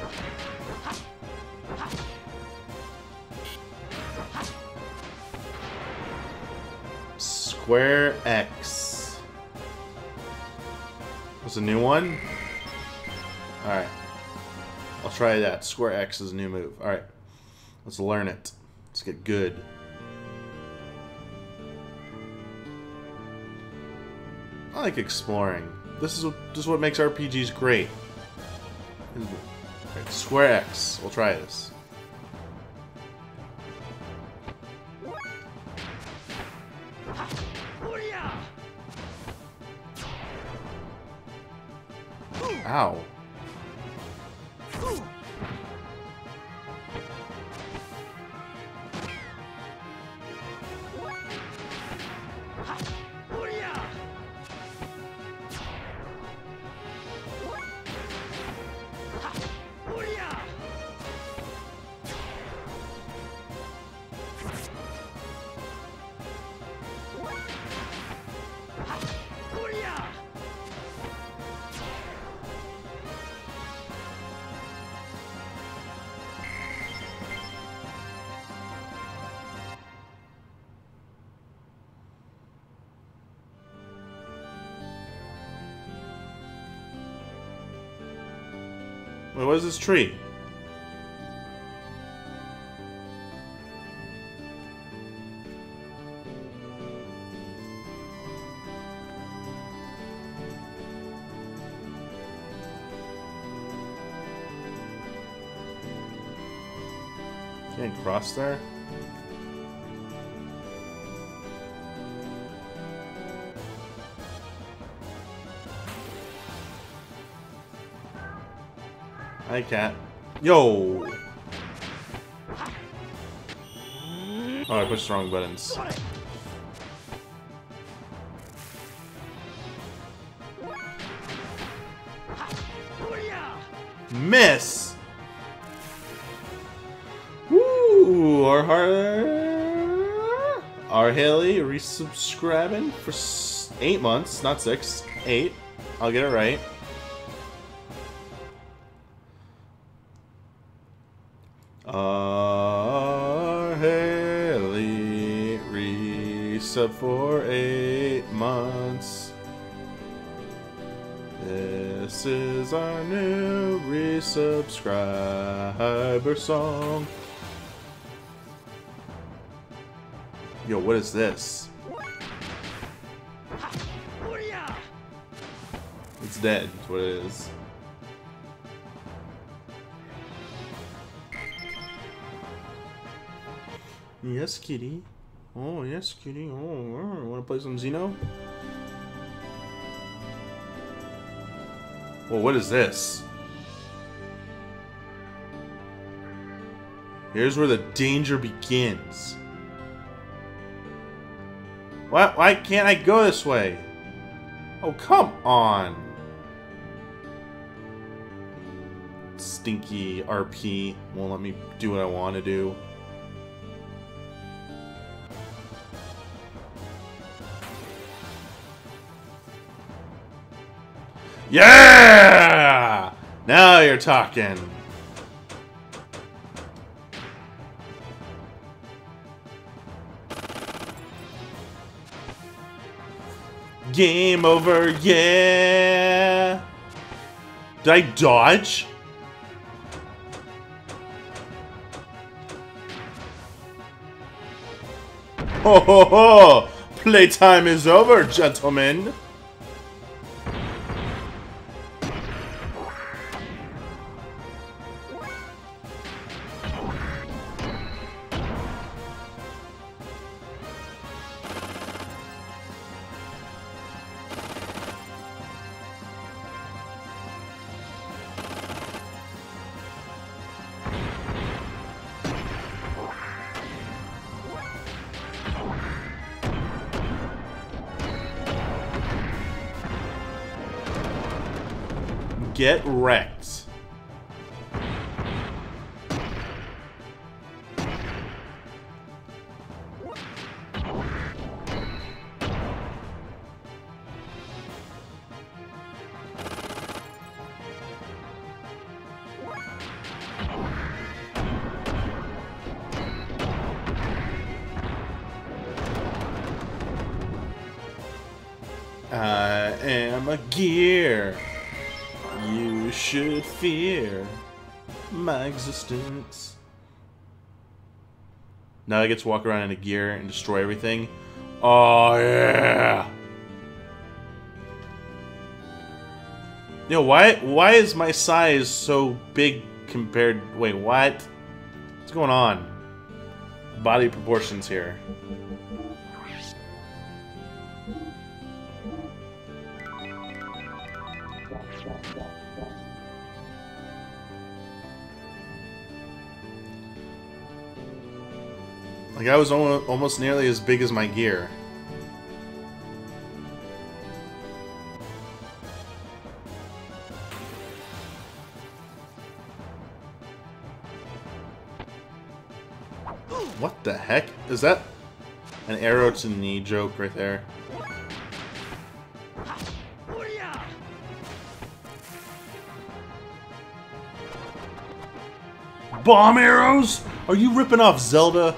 Square X. What's a new one? Alright. I'll try that. Square X is a new move. Alright. Let's learn it. Let's get good. I like exploring. This is what, this is what makes R P Gs great. Right, Square X. We'll try this. Ow. Wait, what is this tree? Can't cross there? Hi, cat. Yo! Oh, I pushed the wrong buttons. Miss! Woo! Our heart. Our Haley resubscribing for s eight months, not six. Eight. I'll get it right. Our Haley resub for eight months. This is our new resubscriber song. Yo, what is this? It's dead, that's what it is. Yes, kitty. Oh, yes, kitty. Oh, wanna play some Xeno? Well, what is this? Here's where the danger begins. Why, why can't I go this way? Oh, come on. Stinky R P won't let me do what I want to do. Yeah! Now you're talking. Game over, yeah! Did I dodge? Ho ho ho! Playtime is over, gentlemen! Get wrecked. I am a gear. You should fear my existence. Now I get to walk around in a gear and destroy everything. Oh yeah! Yo, why why is my size so big compared? Wait, what? What's going on? Body proportions here. Like, I was almost nearly as big as my gear. What the heck? Is that an arrow to knee joke right there? Bomb arrows? Are you ripping off Zelda?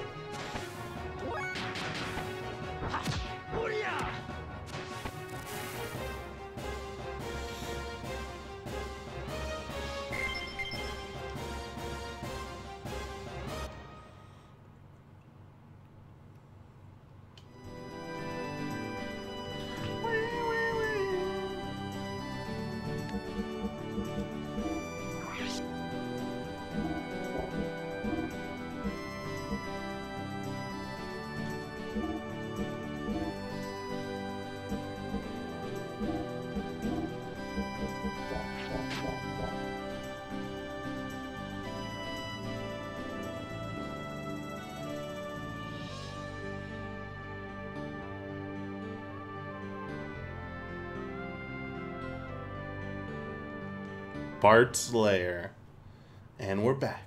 Bart's lair. And we're back.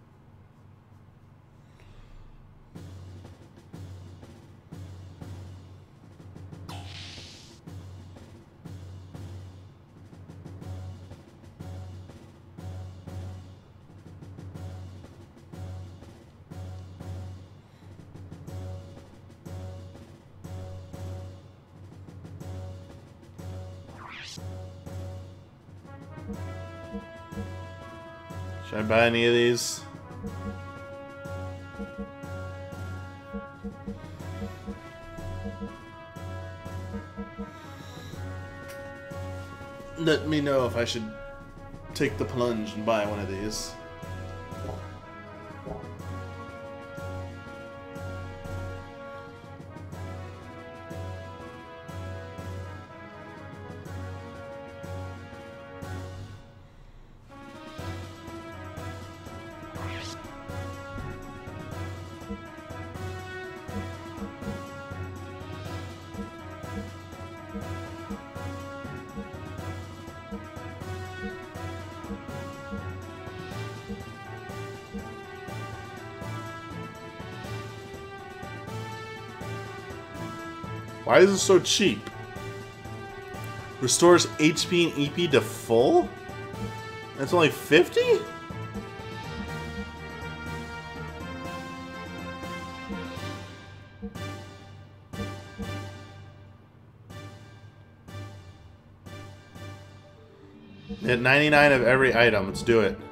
Should I buy any of these? Let me know if I should take the plunge and buy one of these. Why is it so cheap? Restores H P and E P to full? That's only fifty? Hit ninety-nine of every item. Let's do it.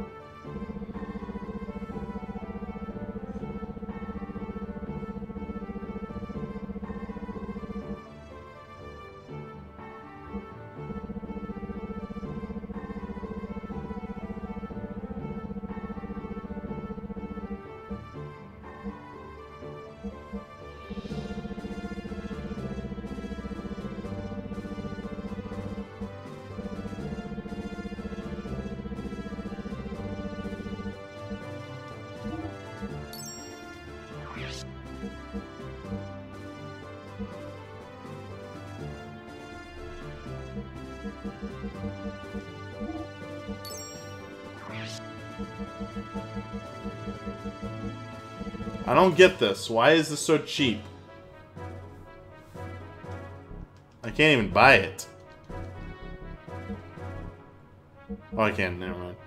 I don't get this. Why is this so cheap? I can't even buy it. Oh, I can. Never mind.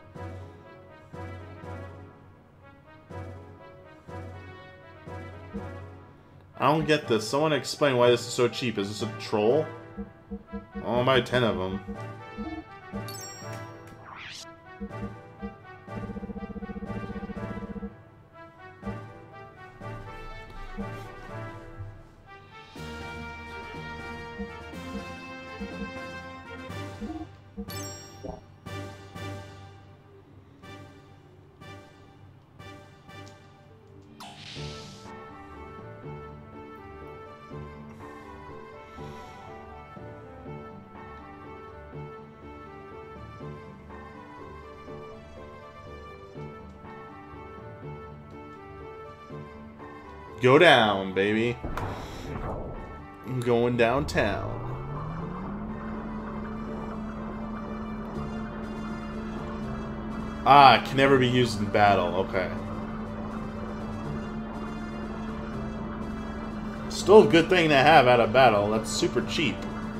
I don't get this. Someone explain why this is so cheap. Is this a troll? I'll buy ten of them. Go down, baby. I'm going downtown. Ah, it can never be used in battle. Okay. Still a good thing to have out of battle. That's super cheap.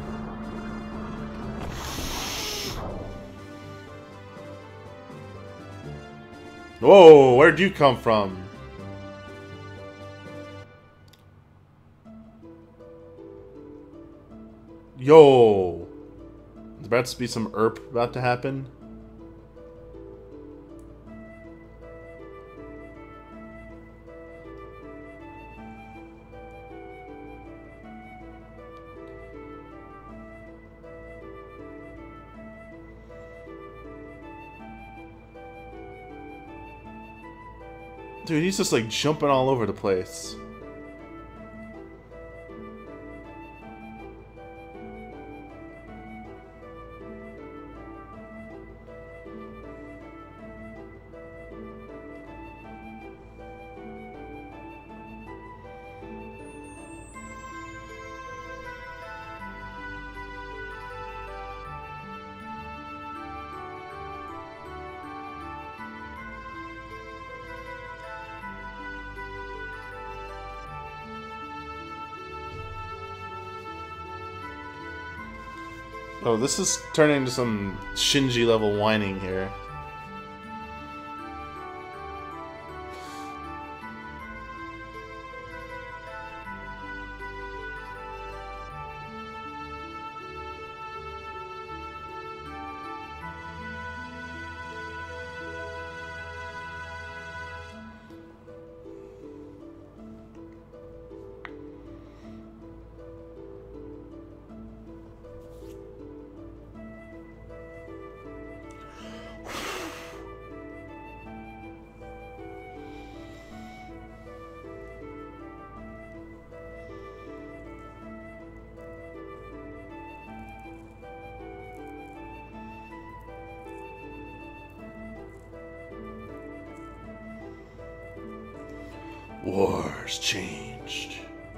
Whoa, where'd you come from? Yo! There's about to be some E R P about to happen. Dude, he's just like jumping all over the place. Oh, this is turning into some Shinji level whining here. Wars changed.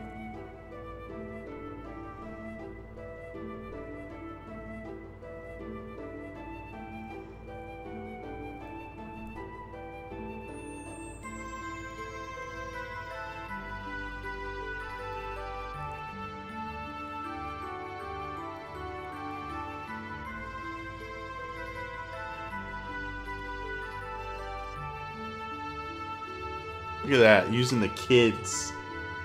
Look at that, using the kids.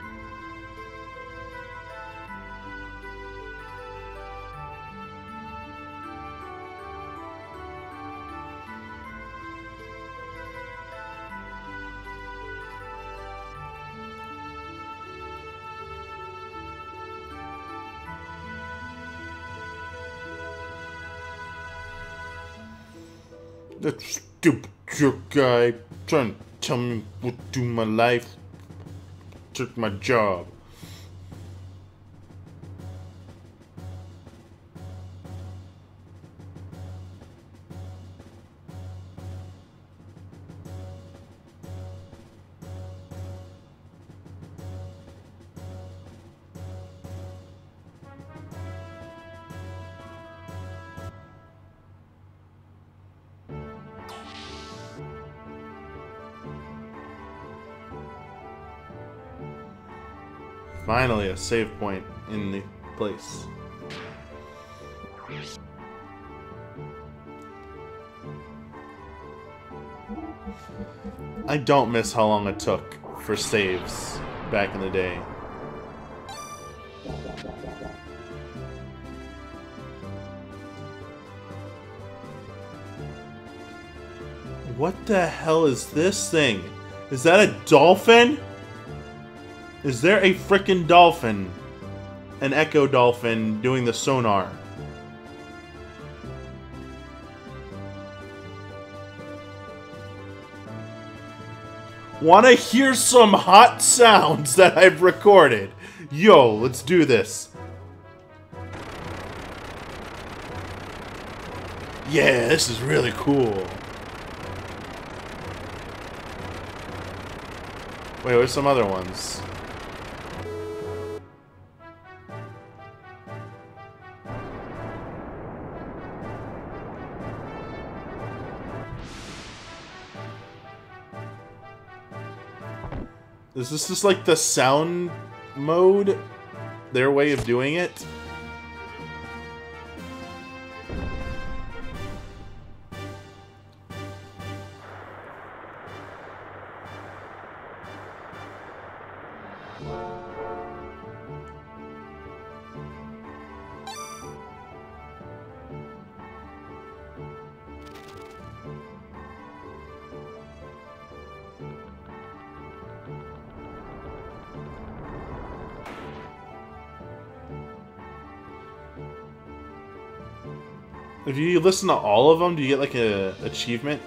That stupid jerk guy trying to tell me what to do my life. Took my job. Finally, a save point in the place. I don't miss how long it took for saves back in the day. What the hell is this thing? Is that a dolphin? Is there a frickin' dolphin? An echo dolphin doing the sonar? Wanna hear some hot sounds that I've recorded? Yo, let's do this. Yeah, this is really cool. Wait, where's some other ones? Is this just like the sound mode? Their way of doing it? If you listen to all of them, do you get like a achievement?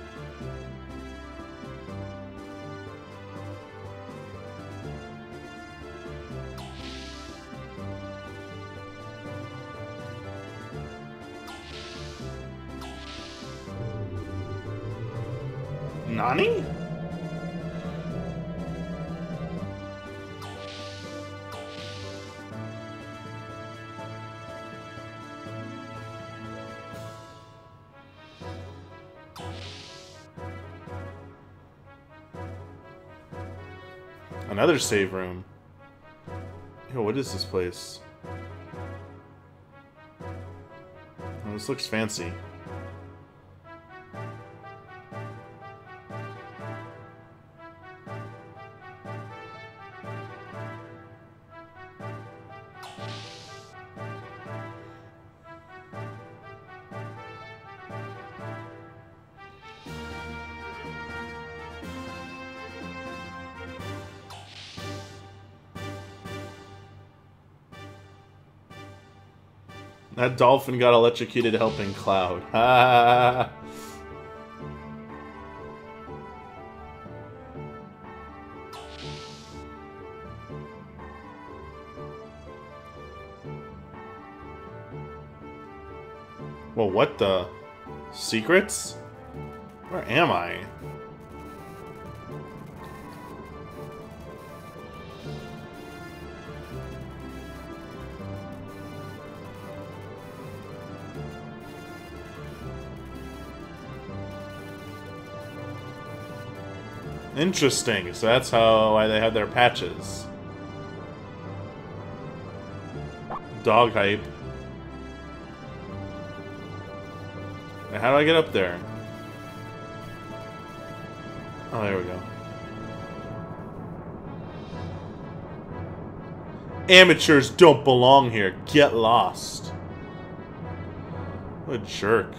Nani? Another save room. Yo, what is this place? Oh, this looks fancy. That dolphin got electrocuted helping Cloud. Ha! Well, what the? Secrets? Where am I? Interesting. So that's how why they have their patches. Dog hype. Now, how do I get up there? Oh, there we go. Amateurs don't belong here. Get lost. What a jerk.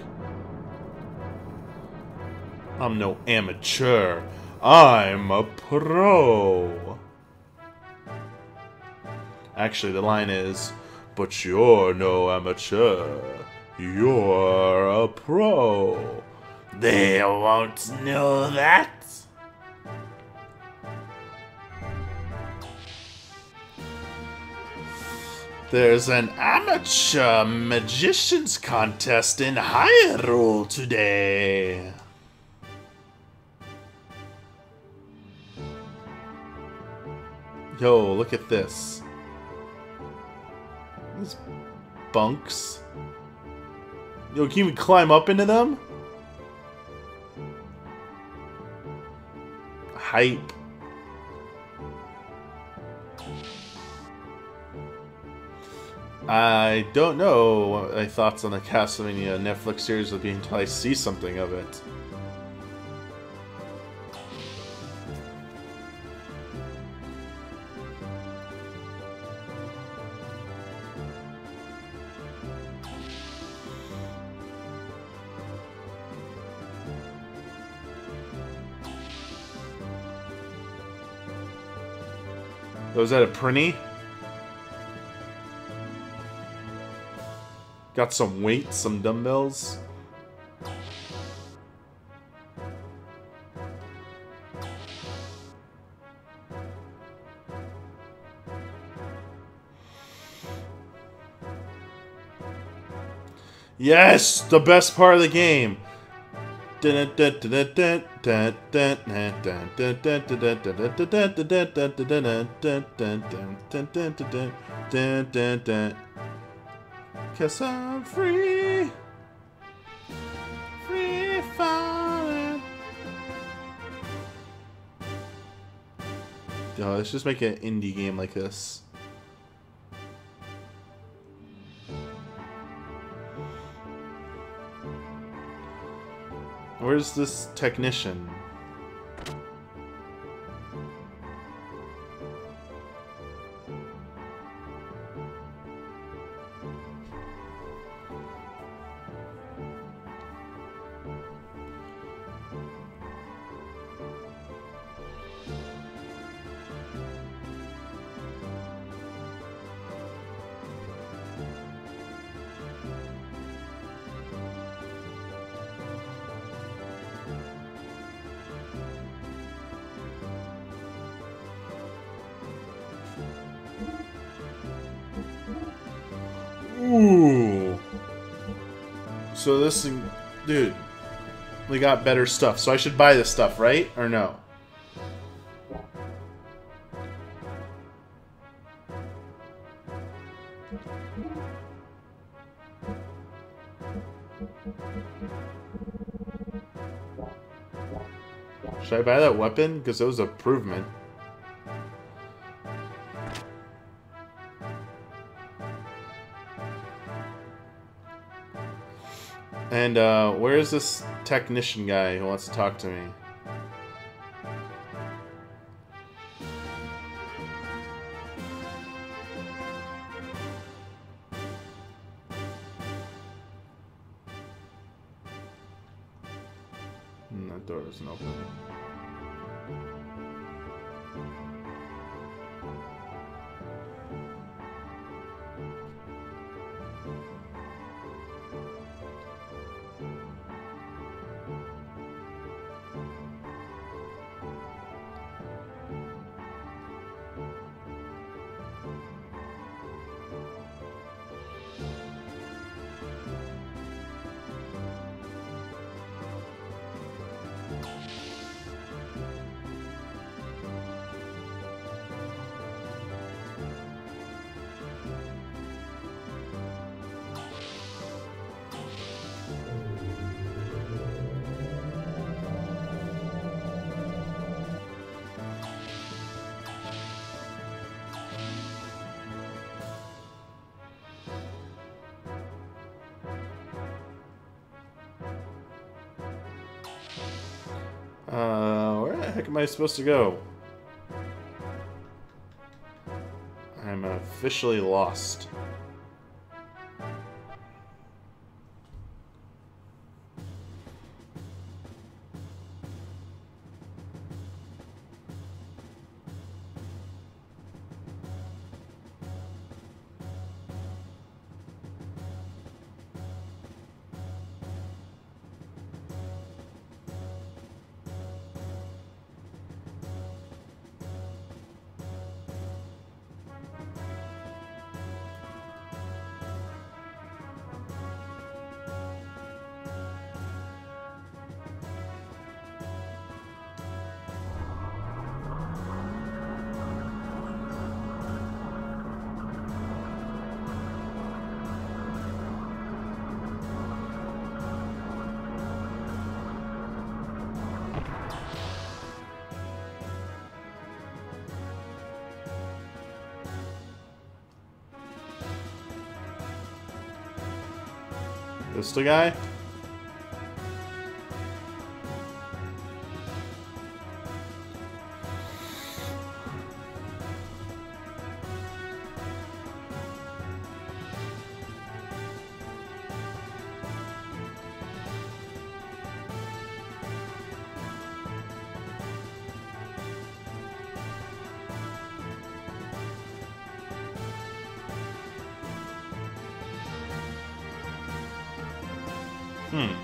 I'm no amateur. I'm a pro. Actually, the line is, but you're no amateur. You're a pro. They won't know that. There's an amateur magician's contest in Hyrule today. Yo, look at this. These bunks. Yo, can you even climb up into them? Hype. I don't know what my thoughts on the Castlevania Netflix series will be until I see something of it. Was that a printy? Got some weights, some dumbbells. Yes! The best part of the game! Cause I'm free, free falling. Yo, let's just make an indie game like this. Where's this technician? Ooh. So this thing, dude, we got better stuff. So I should buy this stuff, right? Or no? Should I buy that weapon? Because it was an improvement. And, uh, where is this technician guy who wants to talk to me? Hmm, that door doesn't open. Uh, where the heck am I supposed to go? I'm officially lost. This the guy? Hmm.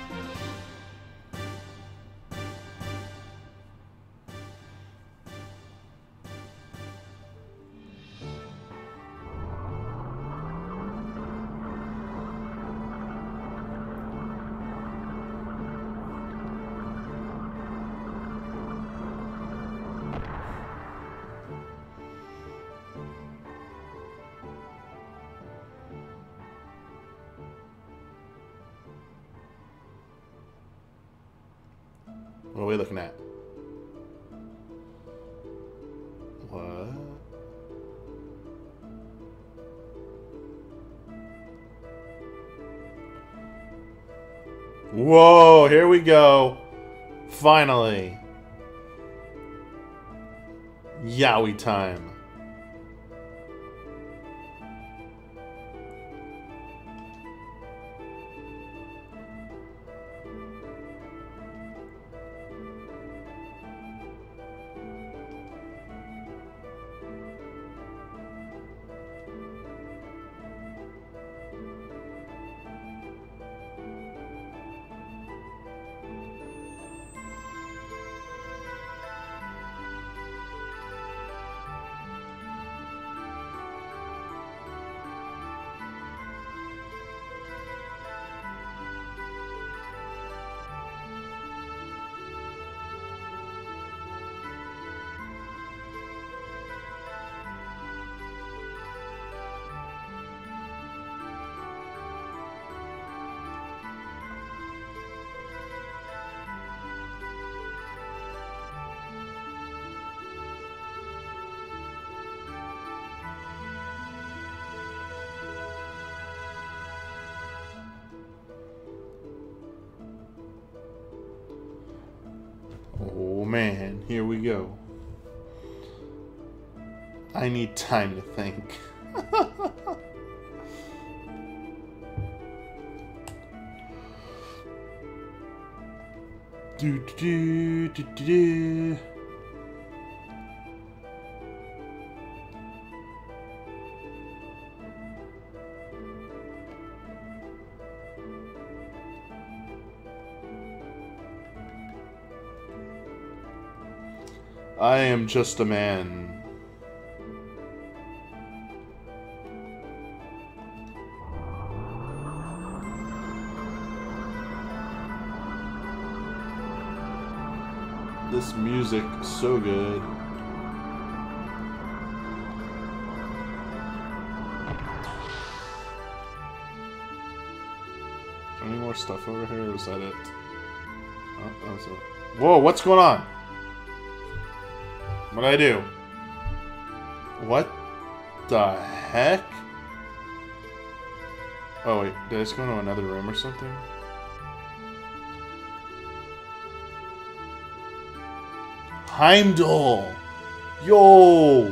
What are we looking at? What? Whoa, here we go. Finally. Yowie time. Here we go. I need time to think. do, do, do, do, do. I am just a man. This music is so good. Any more stuff over here, or is that it? Oh, that was it. Whoa, what's going on? What'd I do? What the heck? Oh wait, did I just go into another room or something? Heimdall! Yo!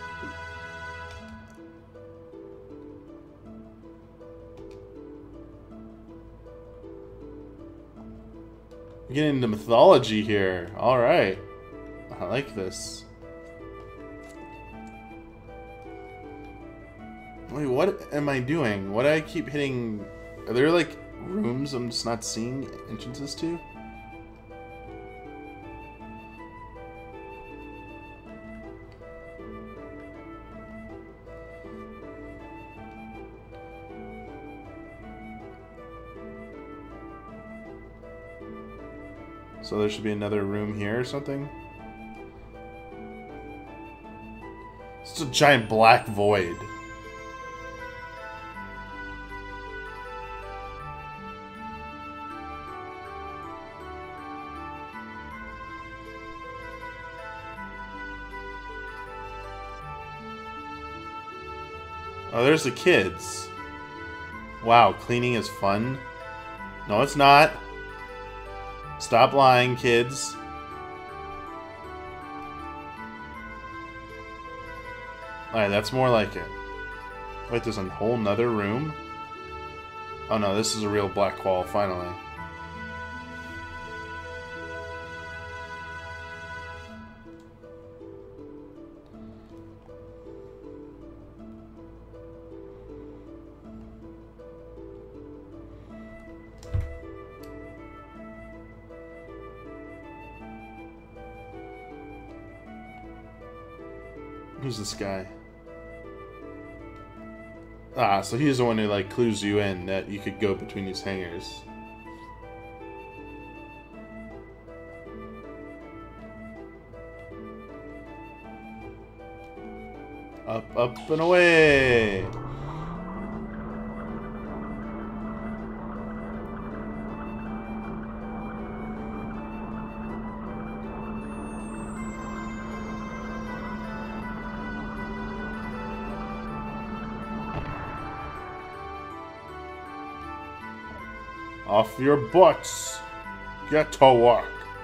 We're getting into mythology here. Alright. I like this. Wait, what am I doing? Why do I keep hitting... Are there, like, rooms I'm just not seeing entrances to? So there should be another room here or something? It's a giant black void. Oh, there's the kids. Wow, cleaning is fun? No, it's not. Stop lying, kids. Alright, that's more like it. Wait, there's a whole nother room? Oh no, this is a real black wall, finally. Who's this guy? Ah, so he's the one who, like, clues you in that you could go between these hangars. Up, up, and away! Off your butts! Get to work!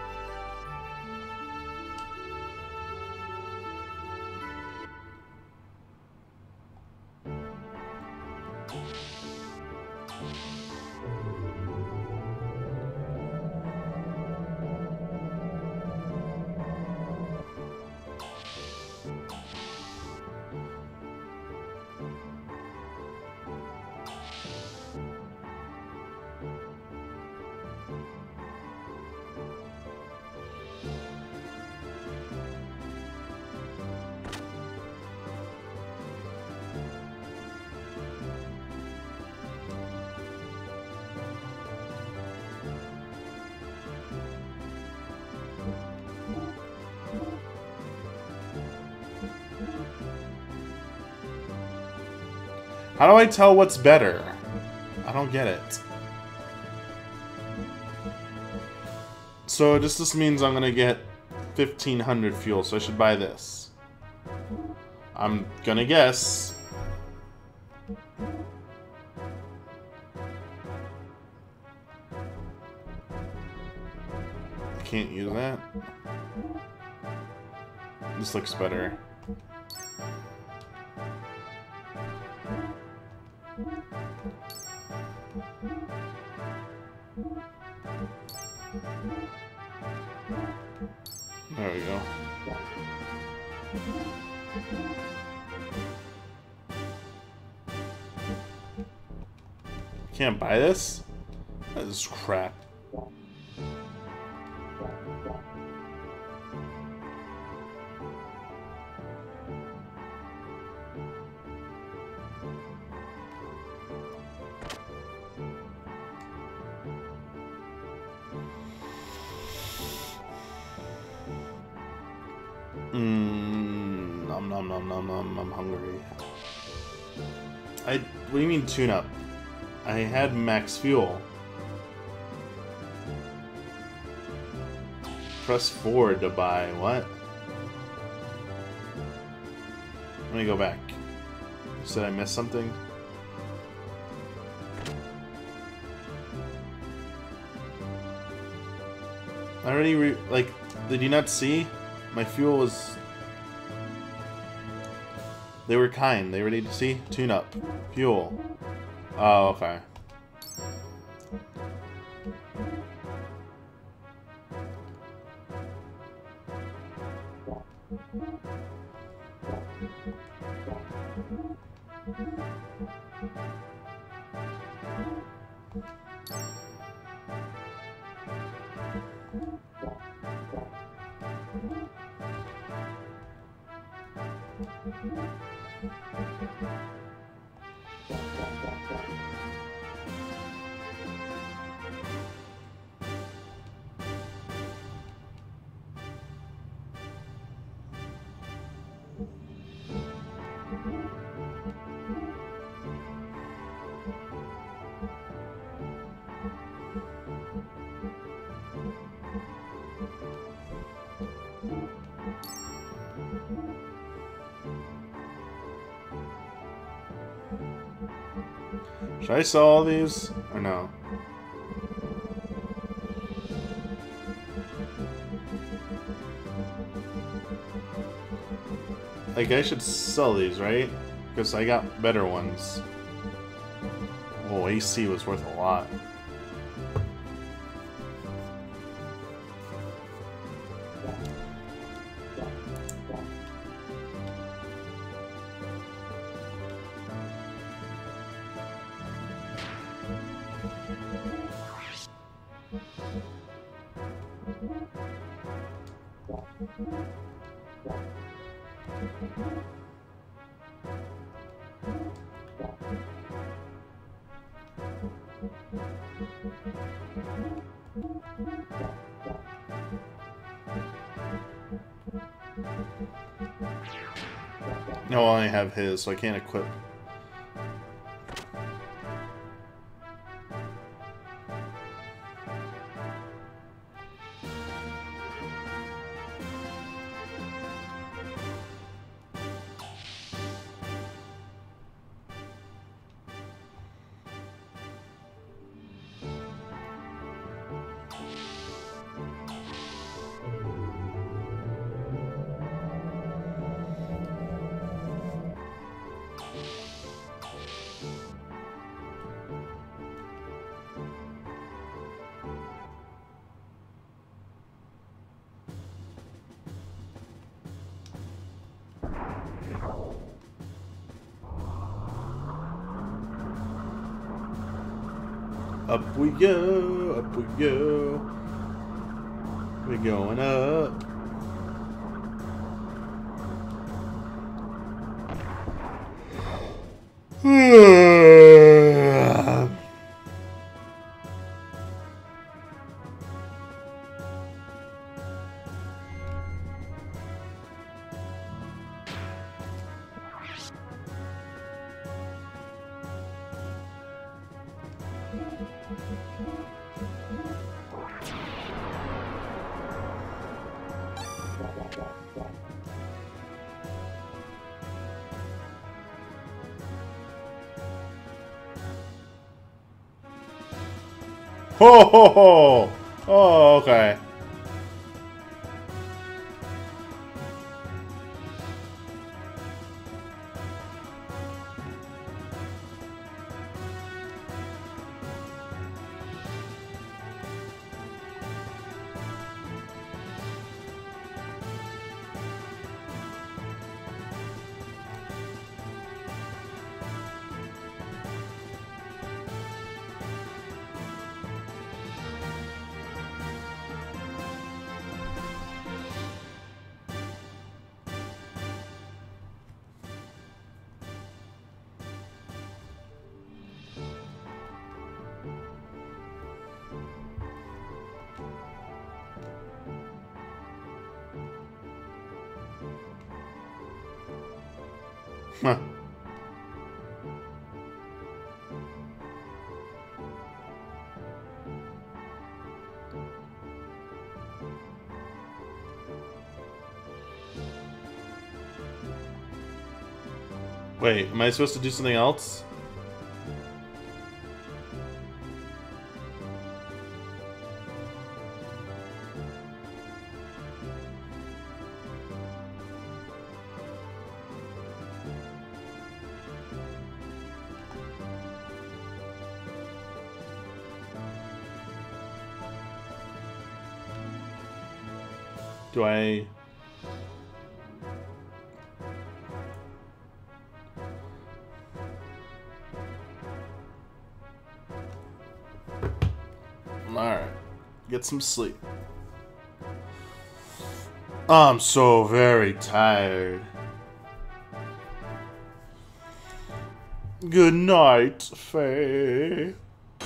How do I tell what's better? I don't get it. So this just means I'm gonna get fifteen hundred fuel, so I should buy this. I'm gonna guess. I can't use that. This looks better. There we go. Can't buy this? This is crap. Mmm, nom nom nom nom nom, I'm hungry. I, what do you mean tune up? I had max fuel. Press forward to buy, what? Let me go back. Did I miss something? I already re like, did you not see? My fuel was... They were kind. They ready to see? Tune up. Fuel. Oh, okay. Should I sell all these? Or no? Like, I should sell these, right? Because I got better ones. Oh, A C was worth a lot. No, I only have his, so I can't equip. Up we go, up we go. We're going up. Ho ho ho! Oh, okay. Huh. Wait, am I supposed to do something else? Do I... Alright. Get some sleep. I'm so very tired. Good night, Faye.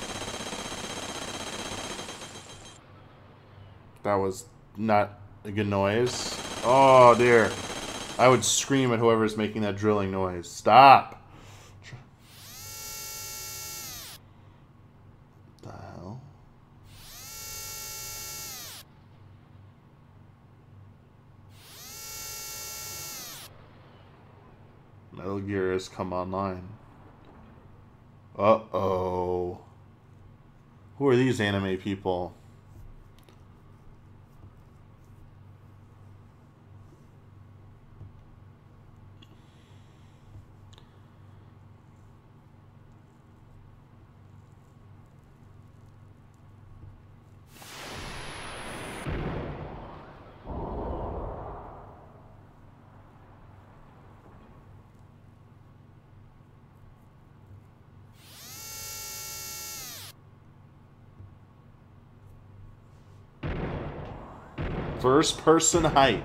That was not a good noise. Oh dear. I would scream at whoever's making that drilling noise. Stop! What the hell? Xenogears has come online. Uh-oh. Who are these anime people? First person hype.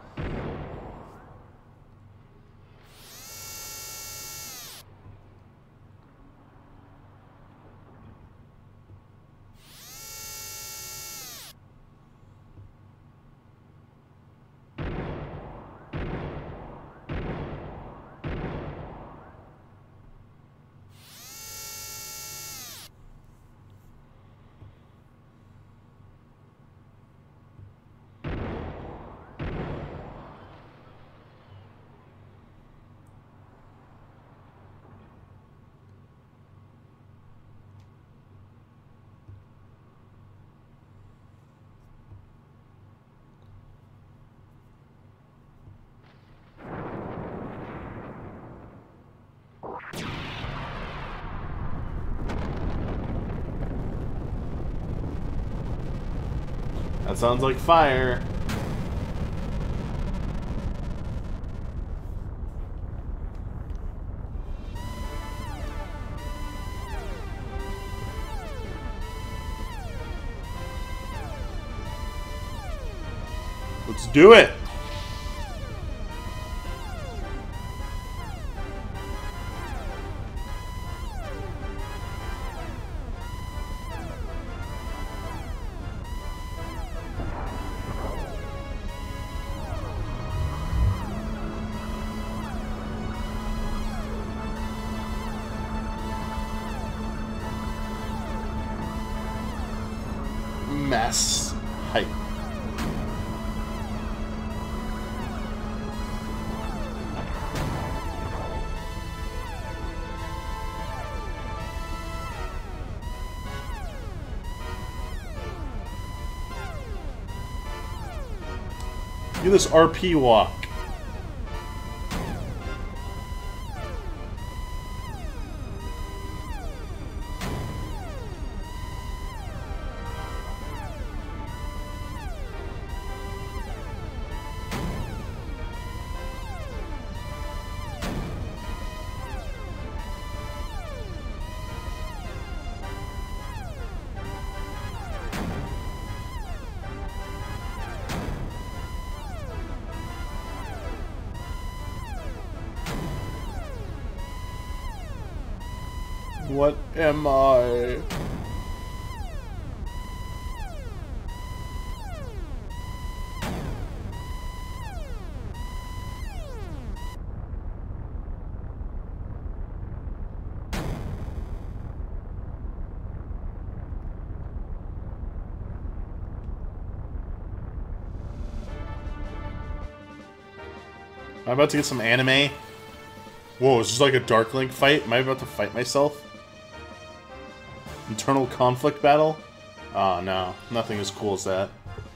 That sounds like fire. Let's do it. Mass hype. Do this R P walk. What am I? Am I about to get some anime? Whoa, is this like a Dark Link fight? Am I about to fight myself? Internal conflict battle? Oh no, nothing as cool as that.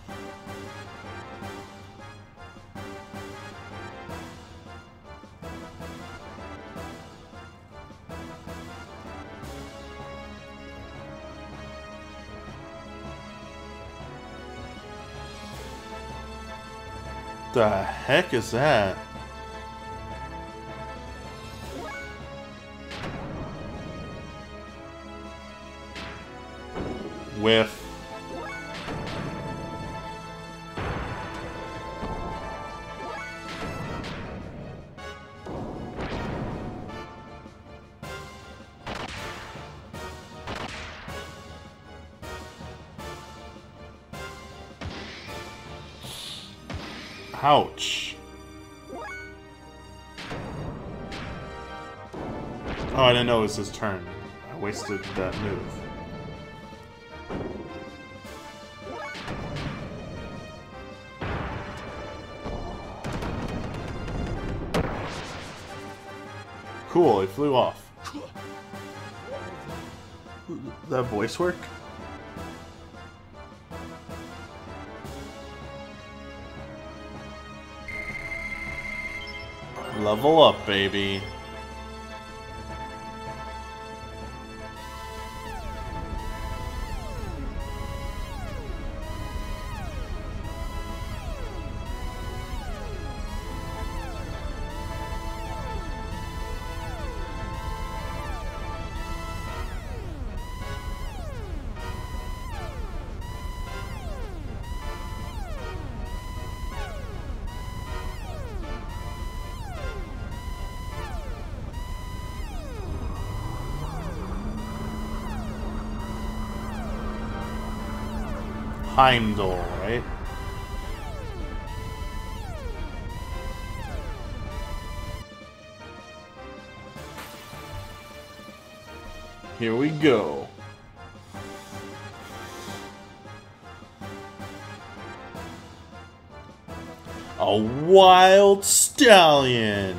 The heck is that? Whiff. Ouch. Oh, I didn't know it was his turn. I wasted that move. Cool, it flew off. Did that voice work? Level up, baby. Heimdall, right? Here we go. A wild stallion.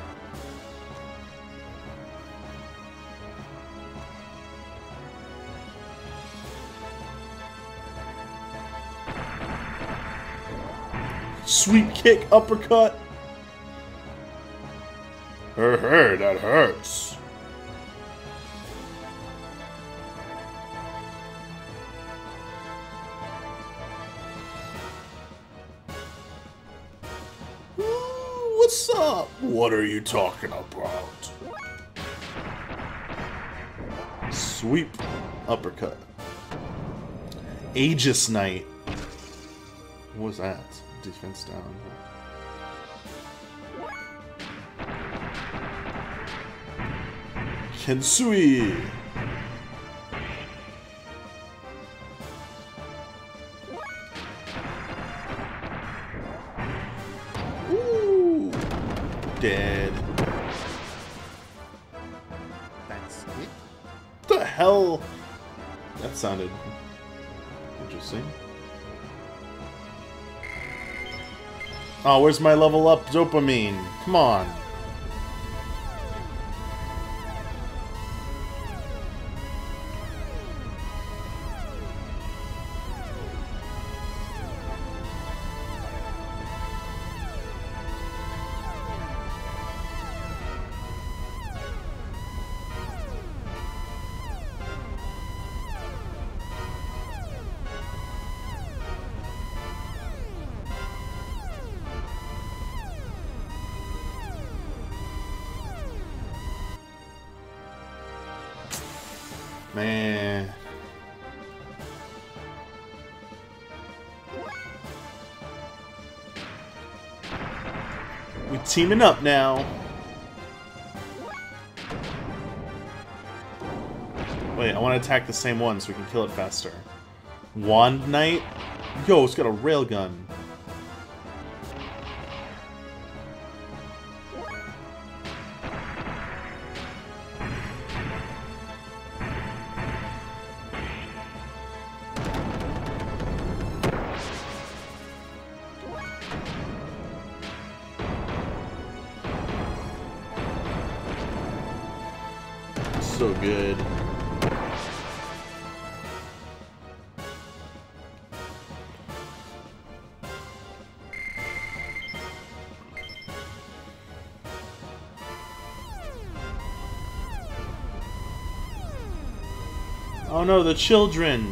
Sweep kick, uppercut. Her, her, that hurts. Ooh, what's up? What are you talking about? Sweep, uppercut. Aegis Knight. What was that? Defense down. Kensui. Ooh. Dead. That's it. What the hell? That sounded interesting. Oh, where's my level up dopamine? Come on. Man. We're teaming up now. Wait, I want to attack the same one so we can kill it faster. Wand Knight? Yo, it's got a railgun. So good. Oh no, the children!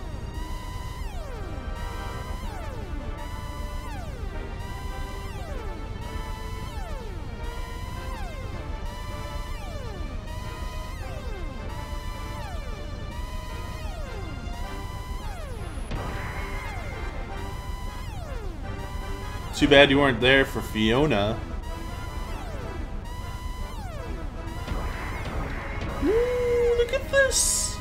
Too bad you weren't there for Fiona. Ooh, look at this!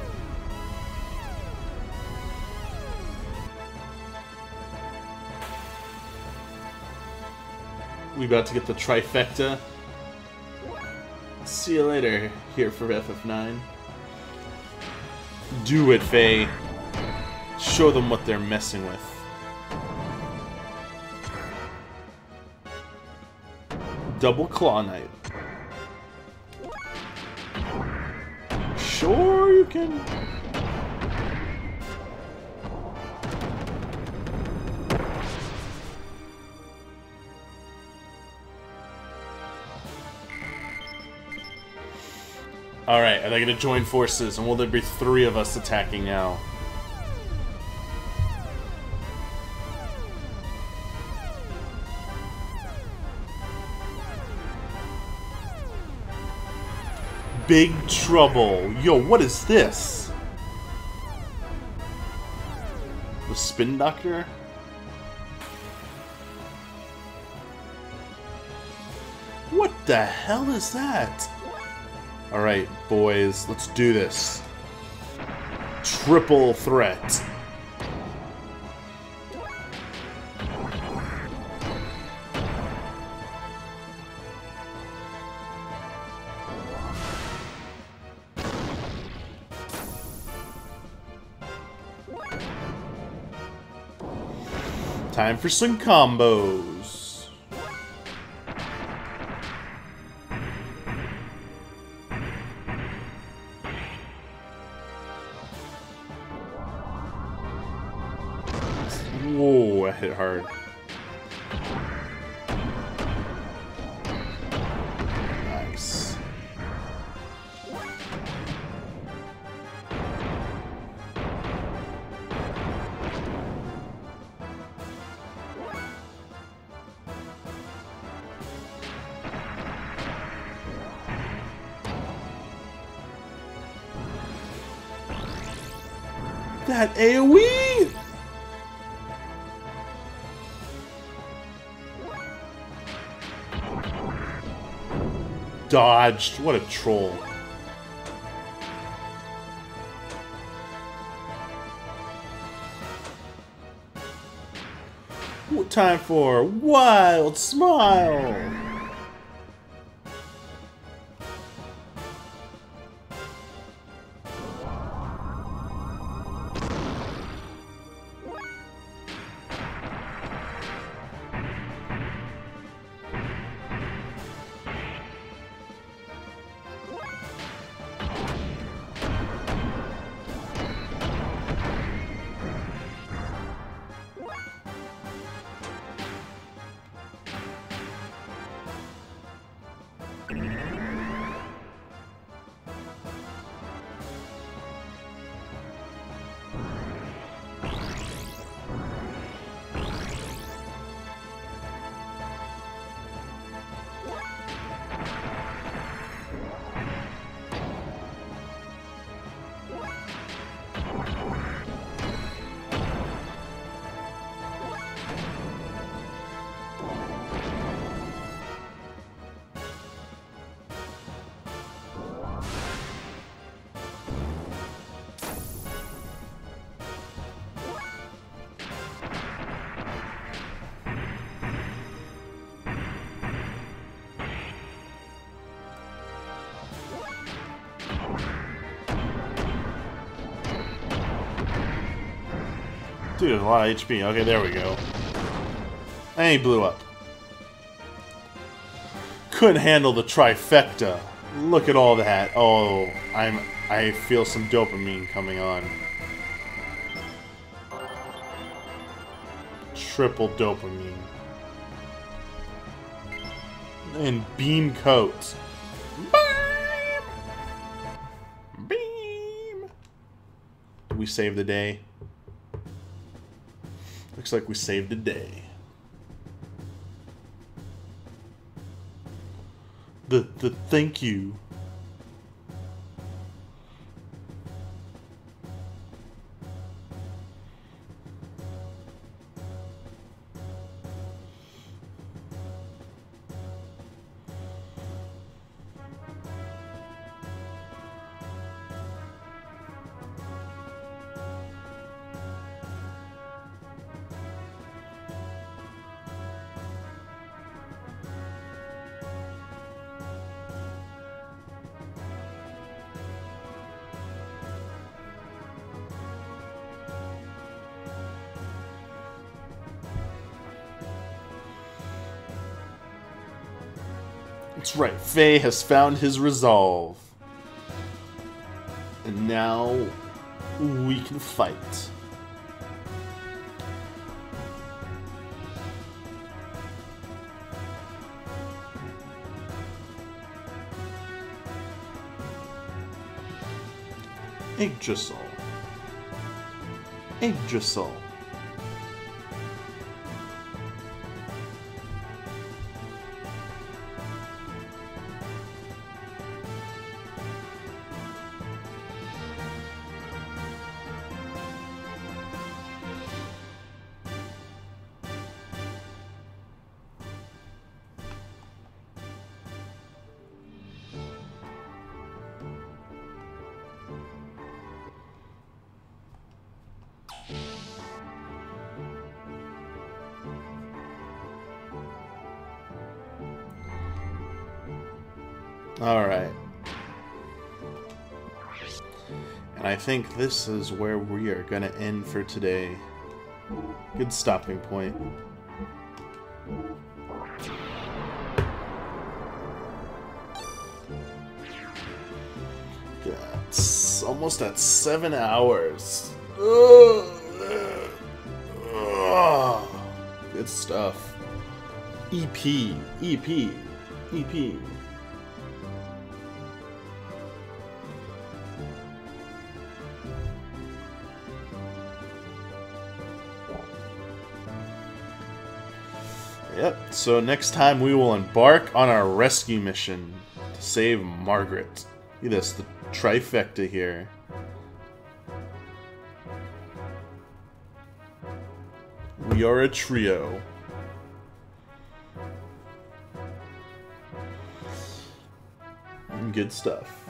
We about to get the trifecta. See you later, here for F F nine. Do it, Faye. Show them what they're messing with. Double Claw Knight. Sure, you can. Alright, are they gonna join forces? And will there be three of us attacking now? Big trouble. Yo, what is this? The Spin Doctor? What the hell is that? Alright, boys, let's do this. Triple threat. Time for some combos. Whoa, that hit hard. Nice. That AoE! Dodged. What a troll. What time for Wild Smile? Dude, a lot of H P. Okay, there we go. And he blew up. Couldn't handle the trifecta. Look at all that. Oh, I'm I feel some dopamine coming on. Triple dopamine. And beam coats. Beam! Beam! We saved the day. Looks like we saved the day. The the thank you. That's right, Faye has found his resolve. And now we can fight. Yggdrasil. Yggdrasil. Alright. And I think this is where we are going to end for today. Good stopping point. Yeah, it's almost at seven hours. Ugh. Ugh. Good stuff. E P, E P, E P. Yep, so next time we will embark on our rescue mission to save Margaret. Look at this, the trifecta here. We are a trio. Good stuff.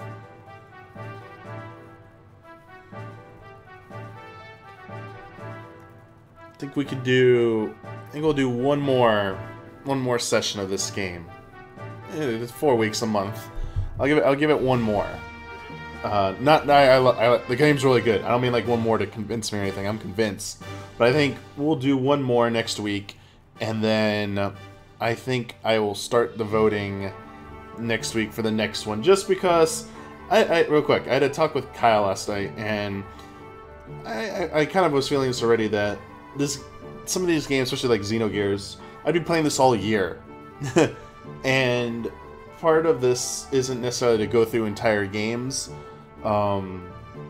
I think we could do... I think we'll do one more, one more session of this game. It's four weeks a month. I'll give it. I'll give it one more. Uh, not. I, I, I. The game's really good. I don't mean like one more to convince me or anything. I'm convinced. But I think we'll do one more next week, and then I think I will start the voting next week for the next one. Just because, I, I real quick, I had a talk with Kyle last night, and I, I, I kind of was feeling this already that this. Some of these games, especially like Xenogears, I'd be playing this all year. And part of this isn't necessarily to go through entire games. Um,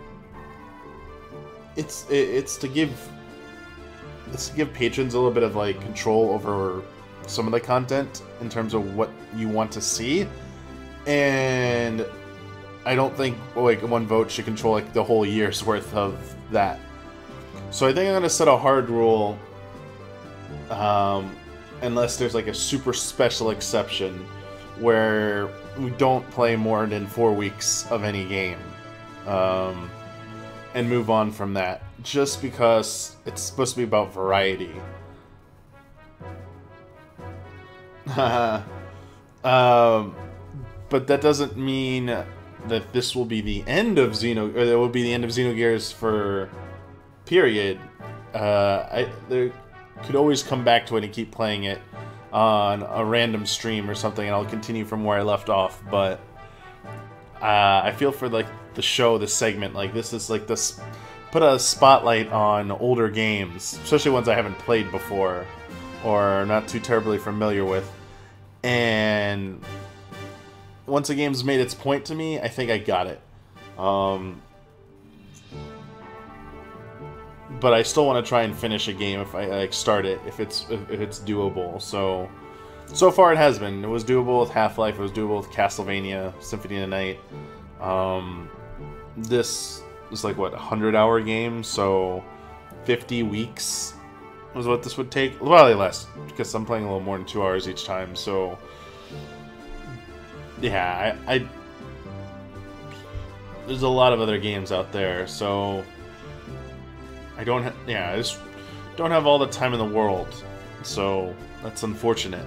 it's it, it's to give it's to give patrons a little bit of like control over some of the content in terms of what you want to see. And I don't think like one vote should control like the whole year's worth of that. So I think I'm gonna set a hard rule. Um, unless there's like a super special exception where we don't play more than four weeks of any game, um, and move on from that, just because it's supposed to be about variety. um, but that doesn't mean that this will be the end of Xeno, or that will be the end of Xenogears for period. Uh, I there. Could always come back to it and keep playing it on a random stream or something, and I'll continue from where I left off. But uh, I feel for like the show, the segment, like this is like this, put a spotlight on older games, especially ones I haven't played before or not too terribly familiar with. And once a game's made its point to me, I think I got it. Um, but I still want to try and finish a game if I like start it, if it's if, if it's doable. So so far it has been. It was doable with Half-Life. It was doable with Castlevania Symphony of the Night. Um, this is like what, a hundred hour game, so fifty weeks was what this would take. Probably less because I'm playing a little more than two hours each time. So yeah, I, I there's a lot of other games out there, so I don't ha yeah, I just don't have all the time in the world, so that's unfortunate.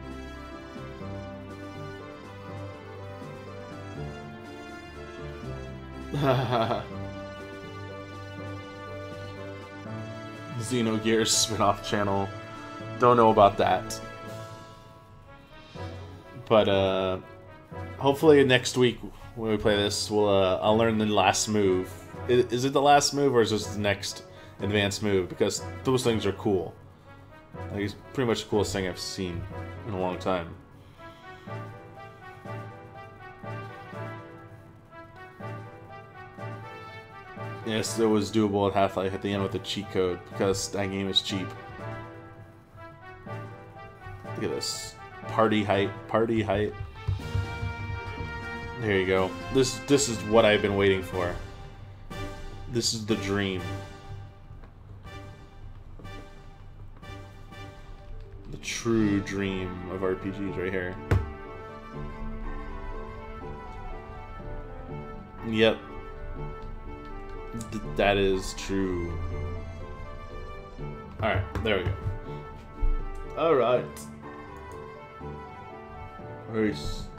Xenogears spin-off channel. Don't know about that. But uh hopefully next week when we play this, we'll uh, I'll learn the last move. Is, is it the last move or is this the next advanced move? Because those things are cool. Like, it's pretty much the coolest thing I've seen in a long time. Yes, it was doable at Half-Life at the end with the cheat code because that game is cheap. Look at this. Party height, party height. There you go. This this is what I've been waiting for. This is the dream. The true dream of R P Gs right here. Yep. Th that is true. Alright, there we go. Alright. Nice.